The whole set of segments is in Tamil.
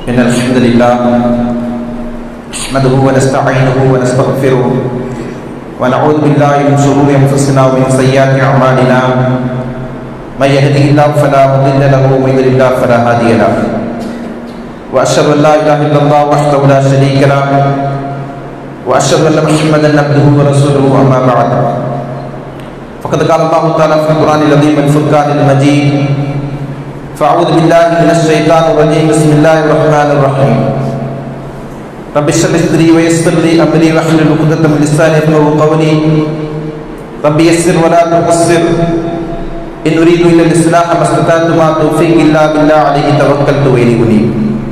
إن الحمد لله نحمده ونستعينه ونستغفره ونعوذ بالله من شرور أنفسنا ومن سيئات أعمالنا من يهده الله فلا مضل له ومن يضلل الله فلا هادي له وأشهد أن لا إله إلا الله وحده لا شريك له وأشهد أن محمدا عبده ورسوله أما بعد فقد قال الله تعالى في القرآن العظيم والفرقان المجيد فأعوذ بالله من الشيطان الرجيم بسم الله الرحمن الرحيم رب اشرح لي صدري ويسر لي أمري واحلل عقدة من لساني يفقهوا قولي رب يسر ولا تعسر إن أريد إلا الإصلاح ما استطعت وما توفيقي إلا بالله عليه توكلت وإليه أنيب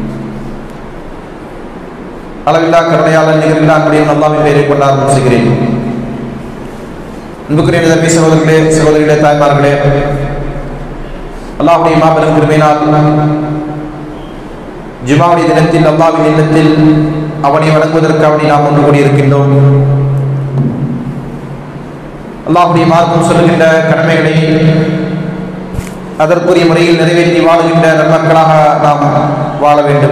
அளவில்லா கருணையாளன் நிகரில்லா அன்புடையவன் அல்லாஹ்வின் பெயரை கொண்டு ஆரம்பிக்கிறேன். அன்புக்குரிய நபி சகோதரர்களே, சகோதரிகளே, தாய்மார்களே, அல்லாஹ்வுடைய மாபெரும் கிருபையினால் ஜுமாவுடைய தினத்தில் அல்லாஹ்வின் இல்லத்தில் அவனை வணங்குவதற்காக நாம் ஒன்று கூடியிருக்கின்றோம். அல்லாஹ்வுடைய மார்க்கம் சொல்லுகின்ற கடமைகளை அதற்குரிய முறையில் நிறைவேற்றி வாழுகின்ற நன்மக்களாக நாம் வாழ வேண்டும்.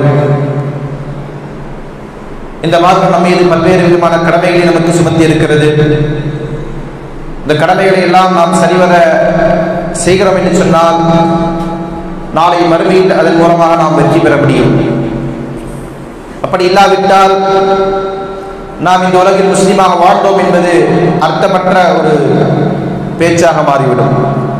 இந்த மார்க்கம் நம்ம மீது பல்வேறு விதமான கடமைகளை நமக்கு சுமத்தி இருக்கிறது. இந்த கடமைகளை எல்லாம் நாம் சரிவர செய்கிறோம் என்று சொன்னால் நாளை மறுமையில் அதன் மூலமாக நாம் வெற்றி பெற முடியும். அப்படி இல்லாவிட்டால் நாம் இந்த உலகில் முஸ்லீமாக வாழ்ந்தோம் என்பது அர்த்தமற்ற ஒரு பேச்சாக மாறிவிடும்.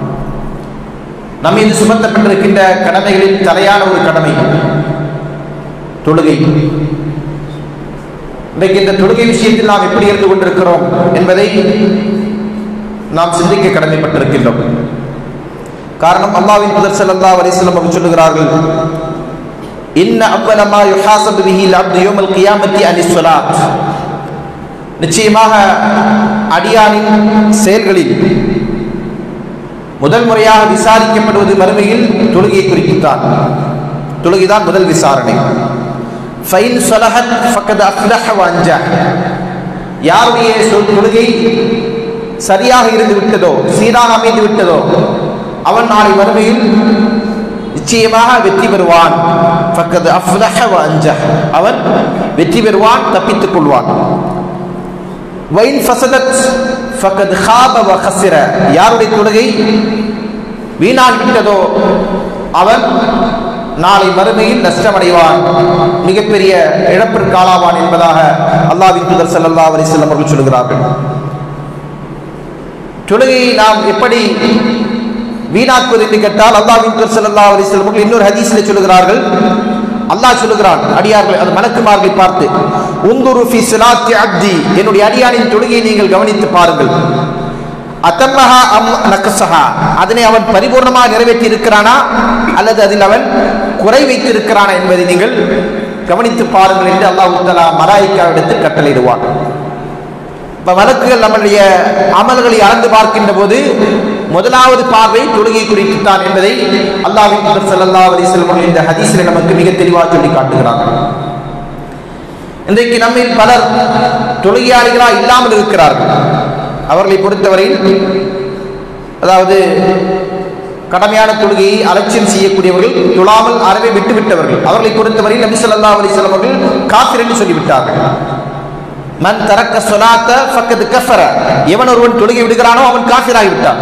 நம்ம மீது சுமத்தப்பட்டிருக்கின்ற கடமைகளில் தலையான ஒரு கடமை தொழுகை. இன்றைக்கு இந்த தொழுகை விஷயத்தில் நாம் எப்படி இருந்து கொண்டிருக்கிறோம் என்பதை நாம் சிந்திக்க கடமைப்பட்டிருக்கின்றோம். காரணம், அல்லாஹ்வின் தூதர் ஸல்லல்லாஹு அலைஹி வஸல்லம் அவர்கள் சொல்லுகிறார்கள், இன்ன அவ்வல மா யுஹாஸபு பிஹில் அப்து யௌமல் கியாமத்தி அனிஸ் ஸலாத். நிச்சயமாக அடியானின் செயல்களில் முதல் முறையாக விசாரிக்கப்படுவது மறுமையில் தொழுகையை குறித்துத்தான். தொழுகைதான் முதல் விசாரணை. ஃபைன் ஸலஹத் ஃபகத் அஃப்லஹ வ அன்ஜஹ. யாருடைய தொழுகை சரியாக இருந்து விட்டதோ, சீராக அமைந்து விட்டதோ, அவன் நாளை மறுமையில் நிச்சயமாக வெற்றி பெறுவான். ஃபகத் அஃப்லஹ வ அன்ஜஹ. அவன் வெற்றி பெறுவான், தப்பித்துக் கொள்வான். வைன் ஃபஸதத் ஃபகத் ஹாப வ ஹஸிர. யாருடைய தொழுகை வீணாகிவிட்டதோ அவன் நாளை மறுமையில் நஷ்டமடைவான், மிகப்பெரிய இழப்பிற்கு ஆளாவான் என்பதாக அல்லாஹ்வின் தூதர் ஸல்லல்லாஹு அலைஹி வஸல்லம் அவர்கள் சொல்கிறார்கள். தொழுகையை நாம் எப்படி வீணாக்குவது என்று கேட்டால், அல்லாஹ்வின் தூதர் ஸல்லல்லாஹு அலைஹி வஸல்லம் அவர்கள் இன்னொரு ஹதீஸிலே சொல்கிறார்கள், அல்லாஹ் சொல்லுகிறான் அடியார்கள், அது மலக்குமார்களை பார்த்து, உந்துரு ஃபி ஸலாத்தி அப்தி, என்னுடைய அடியானின் தொழுகையை நீங்கள் கவனித்து பாருங்கள். அதம்மஹா அம் நக்ஸஹா, அதனை அவன் பரிபூர்ணமாக நிறைவேற்றி இருக்கிறானா அல்லது அதில் அவன் குறை வைத்திருக்கிறானா என்பதை நீங்கள் கவனித்து பாருங்கள் என்று அல்லாஹ் தஆலா மலாயிக்காவிடத்தில் கட்டளையிடுவான். இப்போ மலக்குகள் நம்முடைய அமல்களை அளந்து பார்க்கின்ற போது முதலாவது பார்வை தொழுகை குறித்துத்தான் என்பதை அல்லாஹ்வின் தூதர் ஸல்லல்லாஹு அலைஹி வஸல்லம் இந்த ஹதீஸில் நமக்கு மிக தெளிவாக சொல்லி காட்டுகிறார்கள். இன்றைக்கு நம்மில் பலர் தொழுகையாளிகளாக இல்லாமல் இருக்கிறார்கள். அவர்களை பொறுத்தவரையில், அதாவது கடமையான தொழுகையை அலட்சியம் செய்யக்கூடியவர்கள், தொழாமல் அறவே விட்டுவிட்டவர்கள், அவர்களை பொறுத்தவரையில் நபி ஸல்லல்லாஹு அலைஹி வஸல்லம் அவர்கள் காஃபிர் என்று சொல்லிவிட்டார்கள். மன் தரக்க ஸலாத்த ஃபக்கத் கஃபர. எவன் ஒருவன் தொழுகை விடுகிறானோ அவன் காஃபிராகி விட்டான்.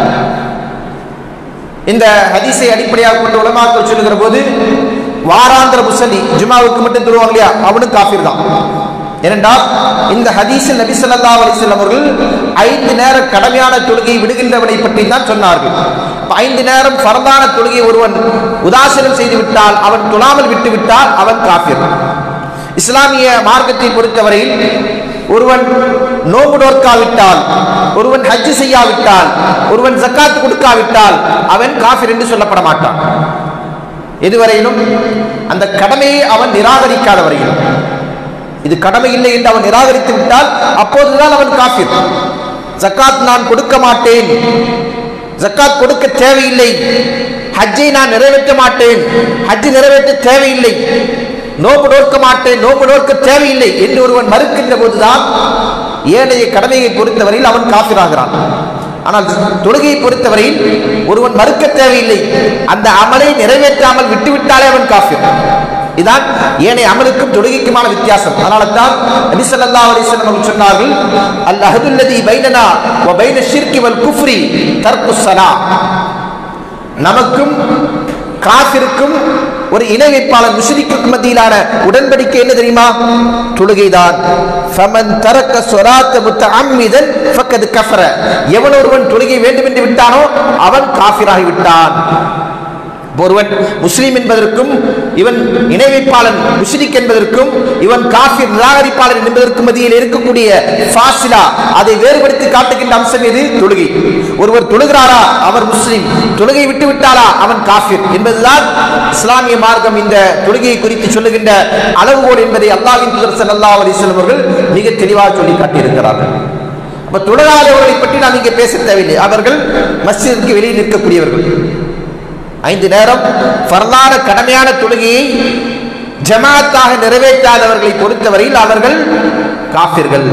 இந்த ஹதீஸை அடிப்படையாக கொண்ட உலமாக்கள் சொல்லுகிற போது, வாராந்திர முஸல்லி, ஜுமாவுக்கு மட்டும் தொழுவாங்க இல்லையா, அவனும் காஃபிர் தான். ஏனென்றால் இந்த ஹதீஸில் நபி ஸல்லல்லாஹு அலைஹி வஸல்லம் அவர்கள் 5 நேர கடமையான தொழுகையை விடுகின்றவனை பற்றி தான் சொன்னார்கள். 5 நேரம் ஃபர்தான தொழுகையை ஒருவன் உதாசீனம் செய்து விட்டால், அவன் தொழாமல் விட்டு விட்டால் அவன் காஃபிர். இஸ்லாமிய மார்க்கத்தை பொறுத்தவரையில் ஒருவன் நோன்பு நோற்காவிட்டால், ஒருவன் ஹஜ் செய்யாவிட்டால், ஒருவன் ஜக்காத் கொடுக்காவிட்டால் அவன் காஃபிர் என்று சொல்லப்பட மாட்டான். எதுவரையிலும் அந்த கடமையை அவன் நிராகரிக்காத வரையிலும். இது கடமை இல்லை என்று அவன் நிராகரித்து விட்டால் அப்போதுதான் அவன் காஃபிர். ஜக்காத் நான் கொடுக்க மாட்டேன், ஜக்காத் கொடுக்க தேவையில்லை, ஹஜ்ஜை நான் நிறைவேற்ற மாட்டேன், ஹஜ் நிறைவேற்ற தேவையில்லை, நோன்பு நோக்க மாட்டேன், நோன்பு நோக்க தேவையில்லை என்று ஒருவன் மறுக்கின்ற போதுதான் ஏனைய கடமையை பொறுத்தவரையில் அவன் காஃபிராகிறான். ஆனால் தொழுகையை பொறுத்தவரையில் ஒருவன் மறுக்க தேவையில்லை, அந்த அமலை நிறைவேற்றாமல் விட்டுவிட்டாலே அவன் காஃபிர். இதான் ஏனைய அமலுக்கும் தொழுகைக்குமான வித்தியாசம். அதனால தான் நபி ஸல்லல்லாஹு அலைஹி வஸல்லம் அவர்கள் சொன்னார்கள், அல் அஹதுல்லதி பைனனா வ பைன ஷிர்கி வல் குஃப்ரி தர்குஸ் ஸலா. நமக்கும் காஃபிருக்கும் ஒரு இணை வைப்பாளர் முஷ்ரிக்குக்கு மத்தியிலான உடன்படிக்கை என்ன தெரியுமா? தொழுகைதான். ஃபமன் தரக்க ஸலாத்த முத்தஅம்மிதன் ஃபக்கத் கஃபர. எவன் ஒருவன் தொழுகை வேண்டும் என்று விட்டானோ அவன் காஃபிராகி விட்டான். ஒருவன் முஸ்லிம் என்பதற்கும் இவன் இணை வைப்பாளன் முஷ்ரிக் என்பதற்கும் இவன் காஃபிர் நிராகரிப்பாளர் என்பதற்கும் மத்தியில் இருக்கக்கூடிய ஃபாசிலா, அதை வேறுபடுத்தி காட்டுகின்ற அம்சம் எது? தொழுகை. ஒருவர் தொழுகிறாரா அவர் முஸ்லிம், தொழுகை விட்டு விட்டாரா அவன் காஃபிர் என்பதுதான் இஸ்லாமிய மார்க்கம் இந்த தொழுகையை குறித்து சொல்லுகின்ற அளவுகோல் என்பதை அல்லாஹ்வின் தூதர் ஸல்லல்லாஹு அலைஹி வஸல்லம் அவர்கள் மிக தெளிவாக சொல்லி காட்டியிருக்கிறார்கள். அப்ப தொழுகாதவர்களை பற்றி நாம் இங்கே பேச தேவையில்லை. அவர்கள் மஸ்ஜிதுக்கு வெளியே நிற்கக்கூடியவர்கள். 5 நேரம் ஃபர்லான கடமையான தொழுகையை ஜமாத்தாக நிறைவேற்றாதவர்களை பொறுத்தவரையில் அவர்கள் காஃபிர்கள்.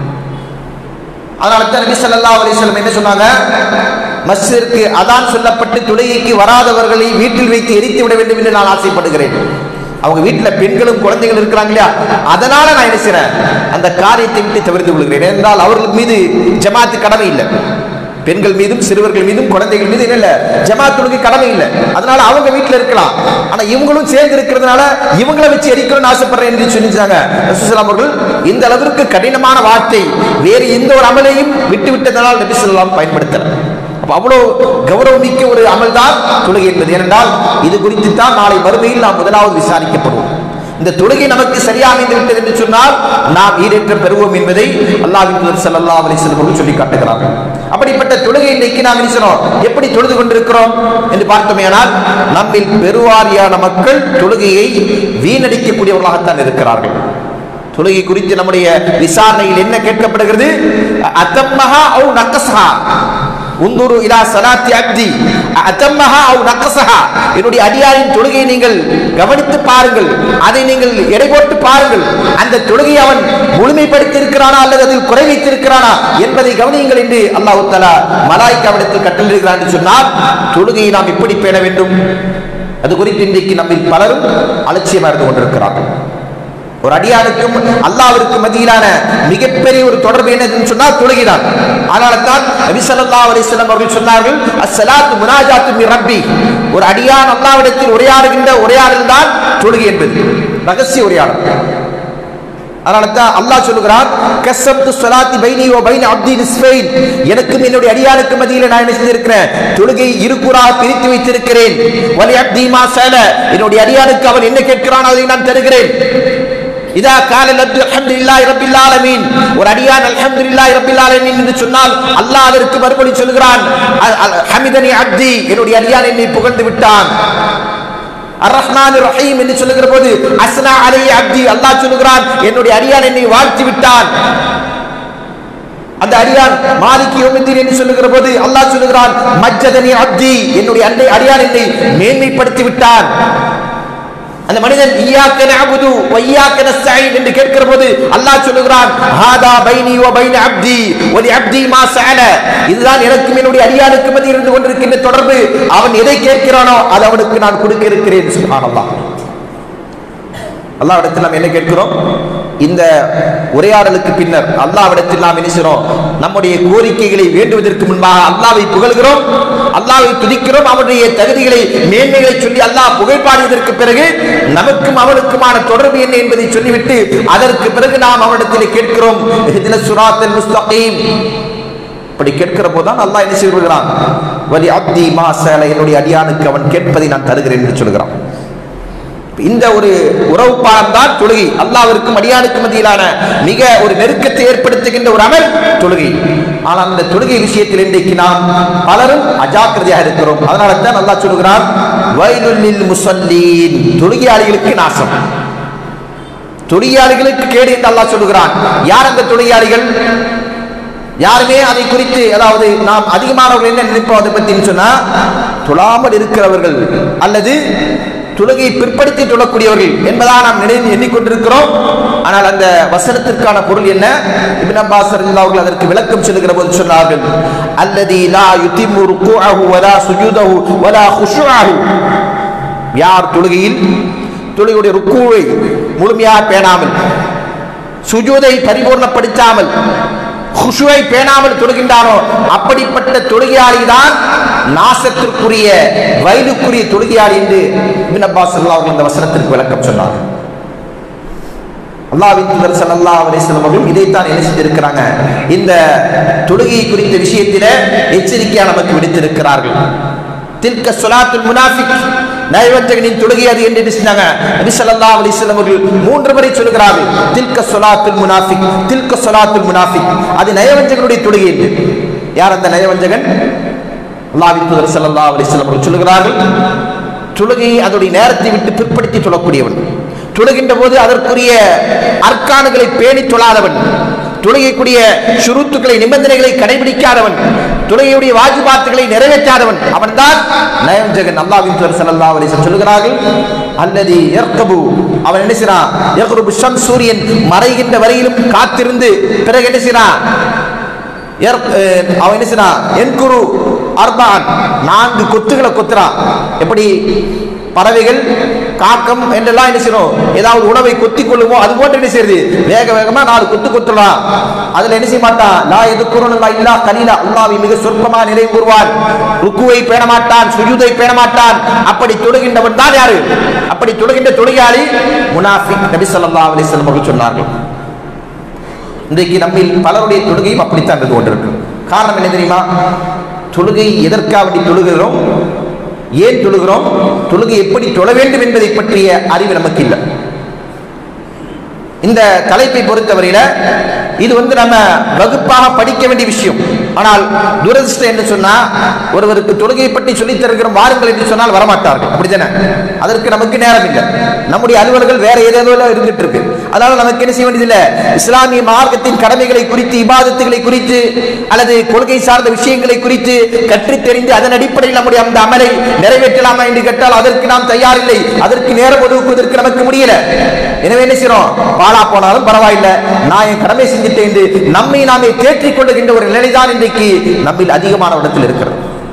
அதனால தான் நபி ஸல்லல்லாஹு அலைஹி வஸல்லம் என்ன சொன்னாங்க? மஸ்ஜிதுக்கு அதான் சொல்லப்பட்டு தொழுகைக்கு வராதவர்களை வீட்டில் வைத்து எரித்து விட வேண்டும் என்று நான் ஆசைப்படுகிறேன். அவங்க வீட்டில் பெண்களும் குழந்தைகள் இருக்கிறாங்க இல்லையா, அதனால நான் என்ன செய்றேன், அந்த காரியத்தை விட்டு தவிர்த்து கொள்கிறேன். என்றால் அவர்கள் மீது ஜமாத்து கடமை இல்லை. பெண்கள் மீதும் சிறுவர்கள் மீதும் குழந்தைகள் மீது என்ன ஜமாத் தொழுகை கடமை இல்லை. அதனால அவங்க வீட்டில் இருக்கலாம். ஆனா இவங்களும் சேர்ந்து இருக்கிறதுனால இவங்களை வச்சு எரிக்கணும்னு ஆசைப்படுறேன் என்று சொல்லிச்சாங்க ரசூலுல்லாஹி அவர்கள். இந்த அளவிற்கு கடினமான வார்த்தை வேறு எந்த ஒரு அமலையும் விட்டு விட்டதனால் நபி ஸல்லல்லாஹு பயன்படுத்தல. அவ்வளவு கௌரவமிக்க ஒரு அமல் தான் தொழுகை என்பது. ஏனென்றால் இது குறித்து தான் நாளை மறுமையில் நாம் முதலாவது விசாரிக்கப்படுவோம். இந்த தொழுகை நமக்கு சரியாக அமைந்து விட்டது என்று சொன்னால் நாம் ஈடேற்றம் பெறுவோம் என்பதை அல்லாஹ்வின் தூதர் ஸல்லல்லாஹு அலைஹி வஸல்லம் அவர்கள் சொல்லி காட்டுகிறார்கள். அப்படிப்பட்ட தொழுகை இன்றைக்கு நாம் எப்படி தொழுது கொண்டிருக்கிறோம் என்று பார்த்தோமேயானால் நம்மில் பெருவாரியான மக்கள் தொழுகையை வீணடிக்கக்கூடியவர்களாகத்தான் இருக்கிறார்கள். தொழுகை குறித்து நம்முடைய விசாரணையில் என்ன கேட்கப்படுகிறது? அத்தம்மஹா அவ் நக்கஸஹா. உந்துரு இலா ஸலாத்தி அப்தி அத்தம்மஹா அவ் நக்கஸஹா. என்னுடைய அடியாரின் தொழுகையை நீங்கள் கவனித்து பாருங்கள், அதை நீங்கள் எடை போட்டு பாருங்கள். அந்த தொழுகையை அவன் முழுமைப்படுத்தி இருக்கிறானா அல்லது அதில் குறை வைத்திருக்கிறானா என்பதை கவனியுங்கள் என்று அல்லாஹ் தஆலா மலாயிக்காவிடத்தில் கட்டளையிடுகிறான் என்று சொன்னால் தொழுகையை நாம் எப்படி பேண வேண்டும் அது குறித்து இன்றைக்கு நம்மில் பலரும் அலட்சியமாக இருந்து கொண்டிருக்கிறார்கள். ஒரு அடியானுக்கும் அல்லாஹ்விற்கும் மத்தியிலான மிகப்பெரிய ஒரு தொடர்பு என்னன்னு சொன்னால் தொழுகைதான். அதனால்தான் நபி ஸல்லல்லாஹு அலைஹி வஸல்லம் அவர்கள் சொன்னார்கள், அஸ்ஸலாத்து முனாஜாத்து மின் ரப்பி. ஒரு அடியான் அல்லாஹ்விடத்தில் உரையாடுகின்ற உரையாடல் தான் தொழுகை என்பது, ரகசிய உரையாடல். அதனால்தான் அல்லாஹ் சொல்லுகிறான், கஸம்து ஸலாத்தி பைனி வ பைன அப்தி நிஸ்ஃபைன். எனக்கும் என்னுடைய அடியானுக்கும் மத்தியில் நான் என்ன செய்திருக்கிறேன்? தொழுகை இருகூறாக பிரித்து வைத்திருக்கிறேன். வலி அப்தி மா ஸல. என்னுடைய அடியானுக்கு அவன் என்ன கேட்கிறானோ அதை நான் தருகிறேன். இதா கால லத்து அல்ஹம்துலில்லாஹி ரப்பில் ஆலமீன். ஒரு அடியான் அல்ஹம்துலில்லாஹி ரப்பில் ஆலமீன் என்று சொன்னால் அல்லாஹ் அதற்கு மறுபடி சொல்கிறான், ஹமிதனி அப்தி. என்னுடைய அடியான் என்னை புகழ்ந்து விட்டான். அர்-ரஹ்மானிர் ரஹீம் என்று சொல்லுகிற போது அஸ்னா அலைஹி அப்தி. அல்லாஹ் சொல்கிறான், என்னுடைய அடியான் என்னை வாழ்த்தி விட்டான். அந்த அடியான் மாலிகி யௌமித்தீன் என்று சொல்லுகிற போது அல்லாஹ் சொல்கிறான், மஜ்ஜதனி அப்தி. என்னுடைய அடியான் என்னை மேன்மைப்படுத்தி விட்டான். அந்த மனிதன் இய்யாக நஅபுது வ இய்யாக நஸ்தஈன் என்று கேட்கிற போது அல்லாஹ் சொல்கிறான், ஹாதா பைனி வ பைன அப்தி வ லி அப்தி மா ஸஅல. இதுதான் எனக்கும் என்னுடைய அடியானுக்கும் மத்தியில் இருந்து கொண்டிருக்கின்ற தொடர்பு. அவன் எதை கேட்கிறானோ அது அவனுக்கு நான் கொடுக்க இருக்கிறேன். சுப்ஹானல்லாஹ். அல்லாஹ்விடத்தில் நாம் என்ன கேட்கிறோம்? இந்த உரையாடலுக்கு பின்னர் அல்லாஹ்விடத்தில் நாம் என்ன செய்கிறோம்? நம்முடைய கோரிக்கைகளை வேண்டுவதற்கு முன்பாக அல்லாஹ்வை புகழ்கிறோம், அல்லாஹ்வை துதிக்கிறோம். அவனுடைய தகுதிகளை மேன்மைகளை சொல்லி அல்லாஹ் புகழ்பாடியதற்கு பிறகு நமக்கும் அவனுக்குமான தொடர்பு என்ன என்பதை சொல்லிவிட்டு அதற்கு பிறகு நாம் அவனிடத்தில் கேட்கிறோம், இஹ்தினஸ் ஸிராத்தல் முஸ்தகீம். அப்படி கேட்கிற போதுதான் அல்லாஹ் என்ன செய்கிறான்? வலி அப்தி மா ஸஅல. என்னுடைய அடியானுக்கு அவன் கேட்பதை நான் தருகிறேன் என்று சொல்கிறான். இந்த ஒரு உறவு பாலம் தான் தொழுகை. அல்லாஹ்விற்கும் அடியானுக்கும் மத்தியிலான மிக ஒரு நெருக்கத்தை ஏற்படுத்துகின்ற ஒரு அமல் தொழுகை. ஆனால் அந்த தொழுகை விஷயத்தில் இன்றைக்கு நாம் பலரும் அஜாக்கிரதையாக இருக்கிறோம். அதனால தான் அல்லாஹ் சொல்கிறான், வயலுல் லில் முஸல்லீன். தொழுகையாளிகளுக்கு நாசம், தொழுகையாளிகளுக்கு கேடு என்று அல்லாஹ் சொல்கிறான். யார் அந்த தொழுகையாளிகள்? யாருமே அதை குறித்து, அதாவது நாம் அதிகமானவர்கள் என்ன நினைப்போம் அதை பத்தி சொன்னா, தொழாமல் இருக்கிறவர்கள் அல்லது தொழுகை பிற்படுத்தி தொழக்கூடியவர்கள் என்பதாக நாம் எண்ணிக்கொண்டிருக்கிறோம். ஆனால் அந்த வசனத்திற்கான பொருள் என்ன? இப்னு அப்பாஸ் ரலியல்லாஹு அவர்கள் அதற்கு விளக்கம் சொல்லுகிற போது சொன்னார்கள், அல்லதி லா யுதிம்மு ருக்கூஅஹு வலா சுஜூதஹு வலா குஷூஅஹு. யார் தொழுகையில் தொழுகையுடைய ருக்குவை முழுமையாக பேணாமல், சுஜூதை பரிபூர்ணப்படுத்தாமல், குஷுவை பேணாமல் தொழுகின்றானோ அப்படிப்பட்ட தொழுகையாளி தான் நாசத்திற்குரிய வயதுக்குரிய தொழுகையாளி என்று இப்னு அப்பாஸ் ஸல்லல்லாஹு அலைஹி வஸல்லம் இந்த வசனத்திற்கு விளக்கம் சொன்னார். அல்லாஹ்வின் தூதர் ஸல்லல்லாஹு அலைஹி வஸல்லம் அவர்கள் இதைத்தான் என்ன செஞ்சிருக்கிறாங்க, இந்த தொழுகை குறித்த விஷயத்திலே எச்சரிக்கையா நமக்கு விடுத்திருக்கிறார்கள். தில்க ஸலாத்துல் முனாஃபிக், நயவஞ்சகனின் தொழுகை அது என்று சொன்னாங்க. நபி ஸல்லல்லாஹு அலைஹி வஸல்லம் அவர்கள் 3 முறை சொல்கிறார்கள், தில்க ஸலாத்துல் முனாஃபிக், தில்க ஸலாத்துல் முனாஃபிக், அது நயவஞ்சகனுடைய தொழுகை என்று. யார் அந்த நயவஞ்சகன்? அல்லாஹ்வின் தூதர் ஸல்லல்லாஹு அலைஹி வஸல்லம் அவர்கள் சொல்கிறார்கள், தொழுகையை அதோடைய நேரத்தை விட்டு பிற்படுத்தி தொழக்கூடியவன், தொழுகின்ற போது அதற்குரிய அர்க்கானுகளை பேணி தொழாதவன், தொழுகைக்குரிய ஷுரூத்துக்களை நிபந்தனைகளை கடைபிடிக்காதவன், தொழுகையுடைய வாஜிபாத்துகளை நிறைவேற்றாதவன், அவன்தான் நயவஞ்சகன். அல்லாஹ்வின் தூதர் ஸல்லல்லாஹு அலைஹி வஸல்லம் சொல்கிறார்கள், அல்லதி யர்கபு, அவன் என்ன செய்றான், யக்ருபு ஷம்ஸ், சூரியன் மறைகின்ற வரையிலும் காத்திருந்து பிறகு என்ன செய்றான், அவன் என்ன செய்றான், என்குரு அர்பான், 4 கொத்துகளை கொத்துறான். எப்படி பறவைகள் காக்கம் என்றெல்லாம் என்ன செய்யணும், ஏதாவது உணவை கொத்திக் கொள்ளுமோ அது போன்று என்ன செய்யுது, வேக வேகமா 4 கொத்து கொத்துறான். அதுல என்ன செய்ய மாட்டான், லா யதுக்குருனல்லாஹ் இல்லா கலீலா, அல்லாஹ்வை மிக சொற்பமா நினைவு கூறுவான், ருக்குவை பேண மாட்டான், சுஜூதை பேண மாட்டான். அப்படி தொழுகின்றவன் தான் யாரு, அப்படி தொழுகின்ற தொழுகையாளி முனாஃபிக். நபி ஸல்லல்லாஹு அலைஹி வஸல்லம் அவர்கள் சொன்னார்கள். இன்றைக்கு நம்மில் பலருடைய தொழுகையும் அப்படித்தான் இருந்து கொண்டிருக்கு. காரணம் என்ன தெரியுமா, தொழுகை எதற்காக தொழுகிறோம், ஏன் தொழுகிறோம், தொழுகை எப்படி தொழ வேண்டும் என்பதை பற்றிய அறிவு நமக்கு இல்லை. இந்த தலைப்பை பொறுத்தவரையில இது நம்ம வகுப்பாக படிக்க வேண்டிய விஷயம். ஆனால் துரதிர்ஷ்டம் என்று சொன்னா, ஒருவருக்கு தொழுகையை பற்றி சொல்லித் தருகிறோம் வாருங்கள் என்று சொன்னால் வரமாட்டார்கள், அப்படித்தானே? அதற்கு நமக்கு நேரம் இல்லை. நம்முடைய அலுவலர்கள் வேற ஏதேதோ இருந்துட்டு இருக்கு. அதனால நமக்கு என்ன செய்ய வேண்டியதில்லை, இஸ்லாமிய மார்க்கத்தின் கடமைகளை குறித்து, இபாதத்துகளை குறித்து அல்லது கொள்கை சார்ந்த விஷயங்களை குறித்து கற்றுத் தெரிந்து அதன் அடிப்படையில் நம்முடைய அந்த அமலை நிறைவேற்றலாமா என்று கேட்டால் அதற்கு நாம் தயாரில்லை, அதற்கு நேரம் ஒதுக்குவதற்கு நமக்கு முடியல. எனவே என்ன செய்யறோம், பாலா போனாலும் பரவாயில்லை, நான் என் கடமை செஞ்சுட்டேன் என்று நம்மை நாமே தேற்றிக் கொள்ளுகின்ற ஒரு நிலைதான் இன்றைக்கு நம்மில் அதிகமான இடத்தில் இருக்கிறது.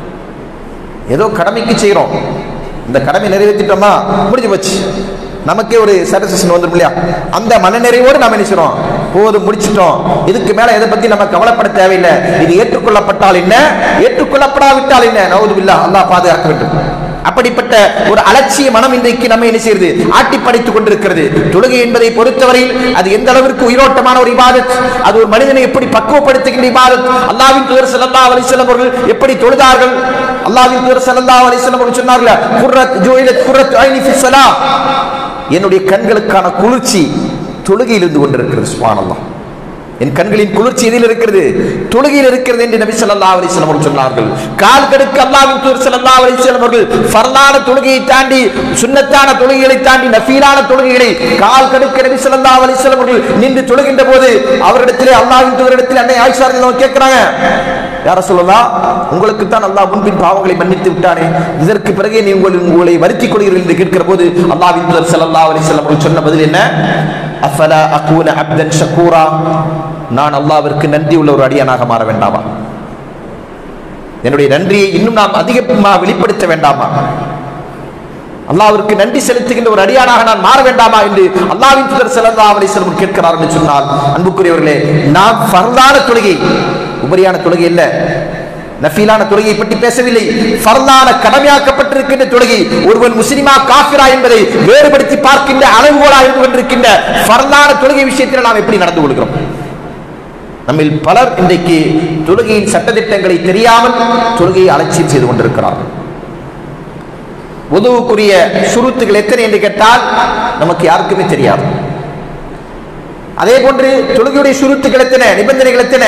ஏதோ கடமைக்கு செய்யறோம், இந்த கடமை நிறைவேற்றிட்டோமா முடிஞ்சு போச்சு, நமக்கே ஒரு சாட்டிஸ்ஃபேக்ஷன் வந்துடும் இல்லையா, அந்த மனநிறைவோடு நம்ம நினைக்கிறோம், போதும் முடிச்சிட்டோம், இதுக்கு மேல எதை பத்தி நம்ம கவலைப்பட தேவையில்லை, இது ஏற்றுக்கொள்ளப்பட்டால் என்ன, ஏற்றுக்கொள்ளப்படாவிட்டால் என்ன, நவுது பில்லாஹ், அல்லாஹ் பாதுகாக்க வேண்டும். அப்படிப்பட்ட ஒரு அலட்சிய மனம் இன்றைக்கு நம்ம என்ன செய்யுது, ஆட்டி படைத்துக் கொண்டிருக்கிறது. தொழுகை என்பதை பொறுத்தவரையில் அது எந்த அளவிற்கு உயிரோட்டமான ஒரு இபாதத், அது ஒரு மனிதனை எப்படி பக்குவப்படுத்துகின்ற இபாதத். அல்லாஹ்வின் தூதர் ஸல்லல்லாஹு அலைஹி வஸல்லம் அவர்கள் எப்படி தொழுதார்கள், அல்லாஹ்வின் தூதர் ஸல்லல்லாஹு அலைஹி வஸல்லம் அவர்கள் சொன்னார்கள், குர்ரத் ஜுஇலத் குர்ரத்து ஐனி ஃபி ஸலாஹ், என்னுடைய கண்களுக்கான குளிர்ச்சி தொழுகையில் இருந்து கொண்டிருக்கிறது. சுப்ஹானல்லாஹ், என் கண்களின் குளிர்ச்சி எதில் இருக்கிறது, தொழுகையில் இருக்கிறது என்று நபி ஸல்லல்லாஹு அலைஹி வஸல்லம் அவர்கள் சொன்னார்கள். கால் கடுக்க அல்லாஹ்வின் தூதர் ஸல்லல்லாஹு அலைஹி வஸல்லம் அவர்கள் ஃபர்லான தொழுகையை தாண்டி, சுன்னத்தான தொழுகைகளை தாண்டி, நஃபீலான தொழுகைகளை கால் கடுக்க நபி ஸல்லல்லாஹு அலைஹி வஸல்லம் அவர்கள் நின்று தொழுகின்ற போது அவரிடத்திலே, அல்லாஹ்வின் தூதரிடத்திலே அன்னை ஆயிஷா ரலியல்லாஹு கேட்கிறாங்க, யா ரசூலல்லாஹ், உங்களுக்கு தான் அல்லாஹ் முன்பின் பாவங்களை மன்னித்து விட்டானே, இதற்கு பிறகே நீங்கள் உங்களை வருத்திக் கொள்கிறீர்கள் என்று கேட்கிற போது அல்லாஹ்வின் தூதர் ஸல்லல்லாஹு அலைஹி வஸல்லம் அவர்கள் சொன்ன பதில் என்ன, அஃபலா அகூன அப்தன் ஷகூரா, நான் அல்லாஹ்விற்கு நன்றி உள்ள ஒரு அடியானாக மாற வேண்டாமா, என்னுடைய நன்றியை இன்னும் நாம் அதிகமாக வெளிப்படுத்த வேண்டாமா, அல்லாஹ்விற்கு நன்றி செலுத்துகின்ற ஒரு அடியானாக நான் மாற வேண்டாமா என்று அல்லாஹ்வின் தூதர் ஸல்லல்லாஹு அலைஹி வஸல்லம் கேட்கிறார் என்று சொன்னால், அன்புக்குரியவர்களே, நாம் ஃபர்லான தொழுகை, உபரியான தொழுகை இல்ல, நஃபீலான தொழுகையை பற்றி பேசவில்லை, ஃபர்லான கடமையாக்கப்பட்டிருக்கின்ற தொழுகை, ஒருவன் முஸ்லிமா காஃபிரா என்பதை வேறுபடுத்தி பார்க்கின்ற அளவுகோலாக இருந்து கொண்டிருக்கின்ற ஃபர்லான தொழுகை விஷயத்தில் நாம் எப்படி நடந்து கொள்கிறோம். நம்மில் பலர் இன்றைக்கு தொழுகையின் சட்டதிட்டங்களை தெரியாமல் தொழுகையை அலட்சியம் செய்து கொண்டிருக்கிறார்கள். உதவுக்குரிய சுருத்துகள் எத்தனை என்று கேட்டால் நமக்கு யாருக்குமே தெரியாது. அதே போன்று தொழுகையுடைய சுருத்துகள் எத்தனை, நிபந்தனைகள் எத்தனை,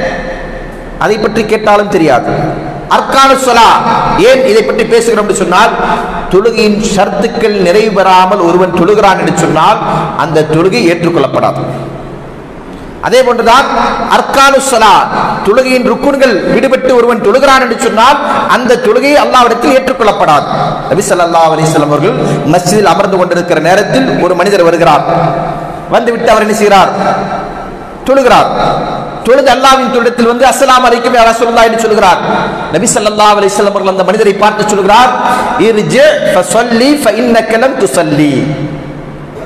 அதை பற்றி கேட்டாலும் தெரியாது. அர்கானு ஸலா, ஏன் இதை பற்றி பேசுகிறோம் என்று சொன்னால், தொழுகையின் ஷர்த்துக்கள் நிறைவு பெறாமல் ஒருவன் தொழுகிறான் என்று சொன்னால் அந்த தொழுகை ஏற்றுக்கொள்ளப்படாது. அதே போன்றுதான் அர்கானு ஸலா, தொழுகையின் ருக்குன்கள் விடுபட்டு ஒருவன் தொழுகிறான் என்று சொன்னால் அந்த தொழுகை அல்லாஹ்விடத்தில் ஏற்றுக்கொள்ளப்படாது. நபி ஸல்லல்லாஹு அலைஹி வஸல்லம் அவர்கள் மஸ்ஜிதில் அமர்ந்து கொண்டிருக்கிற நேரத்தில் ஒரு மனிதர் வருகிறார். வந்துவிட்டு அவர் என்ன செய்கிறார், தொழுகிறார். தொழுது அல்லாஹ்வின் தூதரிடத்தில் வந்து அஸ்ஸலாமு அலைக்கும் யா ரசூலுல்லாஹ் என்று சொல்கிறார். நபி ஸல்லல்லாஹு அலைஹி வஸல்லம் அவர்கள் அந்த மனிதரை பார்த்து சொல்கிறார், இர்ஜி ஃபஸல்லி ஃபஇன்னக லம் துஸல்லி,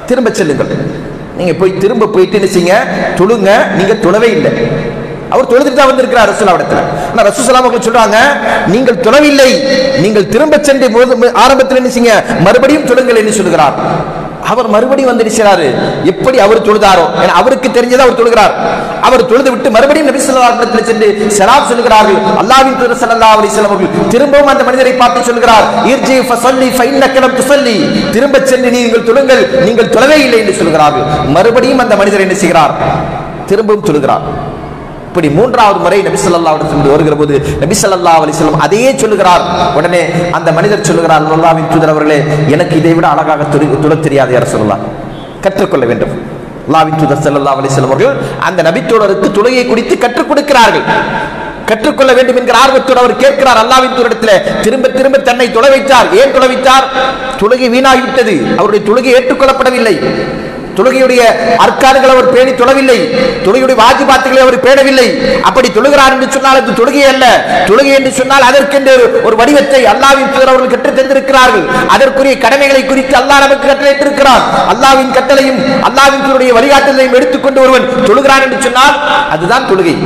திரும்ப செல்லுங்கள். நீங்க போய் திரும்ப போயிட்டு நினைச்சீங்க தொழுங்க, நீங்க தொழவே இல்லை. அவர் தொழுதுட்டு தான் வந்திருக்கிறார் ரசூலுல்லாஹ்விடத்துல. ஆனா ரசூலுல்லாஹ் அவர்கள் சொல்றாங்க, நீங்கள் தொழவில்லை, நீங்கள் திரும்ப சென்று ஆரம்பத்தில் நினைச்சீங்க மறுபடியும் தொழுங்கள் என்று சொல்கிறார். அவர் மறுபடியும் வந்து நினைச்சாரு. எப்படி அவர் தொழுதாரோ, ஏன்னா அவருக்கு தெரிஞ்சதை அவர் தொழுகிறார். அவர் தொழுது விட்டு மறுபடியும் நபி ஸல்லல்லாஹு அலைஹி வஸல்லம் சென்று ஸலாம் சொல்கிறார்கள். அல்லாஹ்வின் தூதர் ஸல்லல்லாஹு அலைஹி வஸல்லம் அவர்கள் திரும்பவும் அந்த மனிதரை பார்த்து சொல்கிறார், இர்ஜி ஃபஸல்லி ஃபஇன்னக லம் துஸல்லி, திரும்ப சென்று நீங்கள் தொழுங்கள், நீங்கள் தொழவே இல்லை என்று சொல்கிறார்கள். மறுபடியும் அந்த மனிதர் என்ன செய்கிறார்? திரும்பவும் தொழுகிறார். இப்படி மூன்றாவது முறை நபி ஸல்லல்லாஹு அலைஹி வஸல்லம் வருகிற போது நபி ஸல்லல்லாஹு அலைஹி வஸல்லம் அதையே சொல்லுகிறார். உடனே அந்த மனிதர் சொல்லுகிறார், அல்லாஹ்வின் தூதர் அவர்களே, எனக்கு இதை விட அழகாக தொழ தெரியாது யா ரசூலுல்லாஹ், கற்றுக்கொள்ள வேண்டும். அல்லாஹ்வின் தூதர் ஸல்லல்லாஹு அலைஹி வஸல்லம் அவர்கள் அந்த நபித்தோழருக்கு தொழுகை குறித்து கற்றுக் கொடுக்கிறார்கள். கற்றுக்கொள்ள வேண்டும் என்கிற ஆர்வத்தோடு அவர் கேட்கிறார் அல்லாஹ்வின் தூதரிடத்தில். திரும்ப திரும்ப தன்னை தொழ வைத்தார். ஏன் தொழ வைத்தார்? தொழுகை வீணாகிவிட்டது, அவருடைய தொழுகை ஏற்றுக்கொள்ளப்படவில்லை. தொழுகையுடைய அர்க்கான்களை அவர் பேணி தொழவில்லை, தொழுகையுடைய வாஜிபாத்துகளை அவர் பேணவில்லை. அப்படி தொழுகிறார் என்று சொன்னால் அது தொழுகை அல்ல. தொழுகை என்று சொன்னால் அதற்கென்று ஒரு வடிவத்தை அல்லாஹ்வின் தூதர் அவர்கள் கற்றுத் தந்திருக்கிறார்கள். அதற்குரிய கடமைகளை குறித்து அல்லாஹ் நமக்கு கட்டளையிட்டிருக்கிறார். அல்லாஹ்வின் கட்டளையும் அல்லாஹ்வின் தூதருடைய வழிகாட்டுதலையும் எடுத்துக்கொண்டு ஒருவன் தொழுகிறான் என்று சொன்னால் அதுதான் தொழுகை.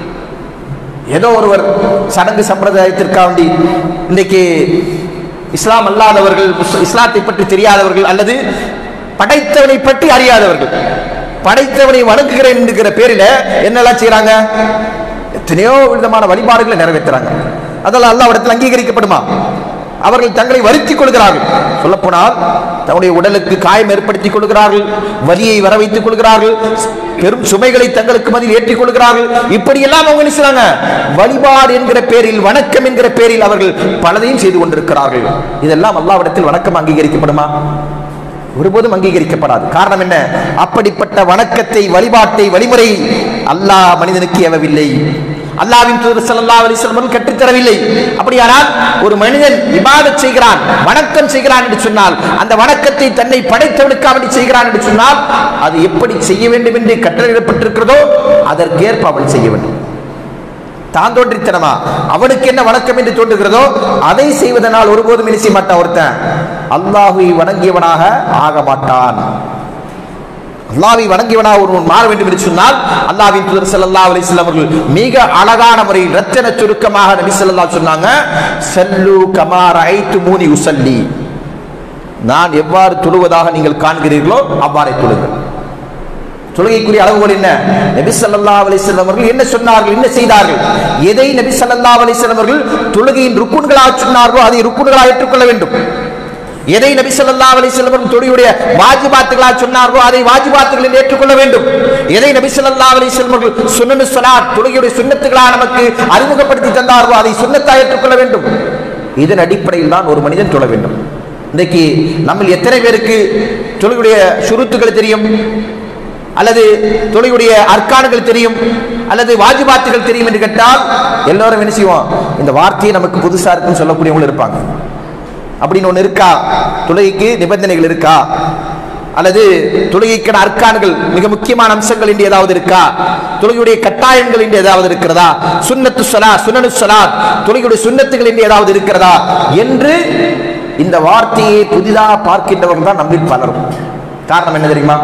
ஏதோ ஒருவர் சடங்கு சம்பிரதாயத்திற்காக வேண்டி இன்றைக்கு இஸ்லாம் அல்லாதவர்கள், இஸ்லாத்தை பற்றி தெரியாதவர்கள், அல்லது படைத்தவனை பற்றி அறியாதவர்கள், படைத்தவனை வணங்குகிறேன் என்கிற பேரில் என்னெல்லாம் செய்யறாங்க? எத்தனையோ விதமான வழிபாடுகளை நிறைவேற்றுறாங்க. அதெல்லாம் அல்லாஹ்விடத்தில் அங்கீகரிக்கப்படுமா? அவர்கள் தங்களை வருத்திக் கொள்கிறார்கள். சொல்ல போனால் தன்னுடைய உடலுக்கு காயம் ஏற்படுத்திக் கொள்கிறார்கள், வலியை வர வைத்துக் கொள்கிறார்கள், பெரும் சுமைகளை தங்களுக்கு மத்தியில் ஏற்றிக் கொள்கிறார்கள். இப்படியெல்லாம் அவங்க நினைச்சாங்க வழிபாடு என்கிற பேரில், வணக்கம் என்கிற பேரில் அவர்கள் பலதையும் செய்து கொண்டிருக்கிறார்கள். இதெல்லாம் அல்லாஹ்விடத்தில் வணக்கம் அங்கீகரிக்கப்படுமா? ஒருபோதும் அங்கீகரிக்கப்படாது. காரணம் என்ன? அப்படிப்பட்ட வணக்கத்தை, வழிபாட்டை, வழிமுறை அல்லாஹ் மனிதனுக்கு ஏவவில்லை, அல்லாஹ்வின் தூதர் ஸல்லல்லாஹு அலைஹி வஸல்லம் கற்றுத்தரவில்லை. அப்படியானால் ஒரு மனிதன் இபாதத் செய்கிறான், வணக்கம் செய்கிறான் என்று சொன்னால், அந்த வணக்கத்தை தன்னை படைத்தவனுக்காக வேண்டி செய்கிறான் என்று சொன்னால் அது எப்படி செய்ய வேண்டும் என்று கட்டளையிடப்பட்டிருக்கிறதோ அதற்கேற்ப அவன் செய்ய வேண்டும். தான் தோன்றித்தனமா அவனுக்கு என்ன வணக்கம் என்று தோன்றுகிறதோ அதை செய்வதனால் ஒருபோதும் என்ன செய்ய மாட்டான். ஒருத்தன் அல்லாஹ்வை வணங்கியவனாக ஆக மாட்டான். அல்லாஹ்வை வணங்கியவனாக ஒருவன் மாற வேண்டும் என்று சொன்னால் அல்லாஹ்வின் தூதர் ஸல்லல்லாஹு அலைஹி வஸல்லம் அவர்கள் மிக அழகான முறையில் ரத்தின சுருக்கமாக நபி ஸல்லல்லாஹு அலைஹி வஸல்லம் சொன்னாங்க, ஸல்லு கமா ரஅய்துமூனி உஸல்லி, நான் எவ்வாறு தொழுவதாக நீங்கள் காண்கிறீர்களோ அவ்வாறே தொழுங்கள். தொழுகைக்குரிய அளவுகோல் என்ன? நபி ஸல்லல்லாஹு அலைஹி வஸல்லம் அவர்கள் என்ன சொன்னார்கள், என்ன செய்தார்கள், எதை நபி ஸல்லல்லாஹு அலைஹி வஸல்லம் அவர்கள் தொழுகையின் ருக்குன்களாக சொன்னார்களோ அதை ருக்குன்களாக ஏற்றுக்கொள்ள வேண்டும். எதை நபி ஸல்லல்லாஹு அலைஹி வஸல்லம் அவர்கள் தொழுகையுடைய வாஜிபாத்துகளாக சொன்னார்களோ அதை வாஜிபாத்துகளை ஏற்றுக்கொள்ள வேண்டும். எதை நபி ஸல்லல்லாஹு அலைஹி வஸல்லம் அவர்கள் சுன்னத்து ஸலாத், தொழுகையுடைய சுன்னத்துகளாக நமக்கு அறிமுகப்படுத்தி தந்தார்களோ அதை சுன்னத்தாக ஏற்றுக்கொள்ள வேண்டும். இதன் அடிப்படையில் தான் ஒரு மனிதன் தொழ வேண்டும். இன்றைக்கு நம்ம எத்தனை பேருக்கு தொழுகையுடைய ஷுருத்துகள் தெரியும், அல்லது தொழுகையுடைய அர்க்கான்கள் தெரியும், அல்லது வாஜிபாத்துகள் தெரியும் என்று கேட்டால் எல்லாரும் என்ன செய்வோம்? இந்த வார்த்தையை நமக்கு புதுசா இருக்குன்னு சொல்லக்கூடியவங்க இருப்பாங்க. அப்படின்னு ஒன்று இருக்கா? தொழுகைக்கு நிபந்தனைகள் இருக்கா? அல்லது தொழுகைக்கான அர்க்கான்கள் மிக முக்கியமான அம்சங்கள் என்று ஏதாவது இருக்கா? தொழுகையுடைய கட்டாயங்கள் என்று ஏதாவது இருக்கிறதா? சுன்னத்து ஸலாத், சுனனு ஸலாத், தொழுகையுடைய சுன்னத்துகள் என்று ஏதாவது இருக்கிறதா என்று இந்த வார்த்தையை புதிதாக பார்க்கின்றவர்கள் தான் நம்மில் பலரும். காரணம் என்ன தெரியுமா?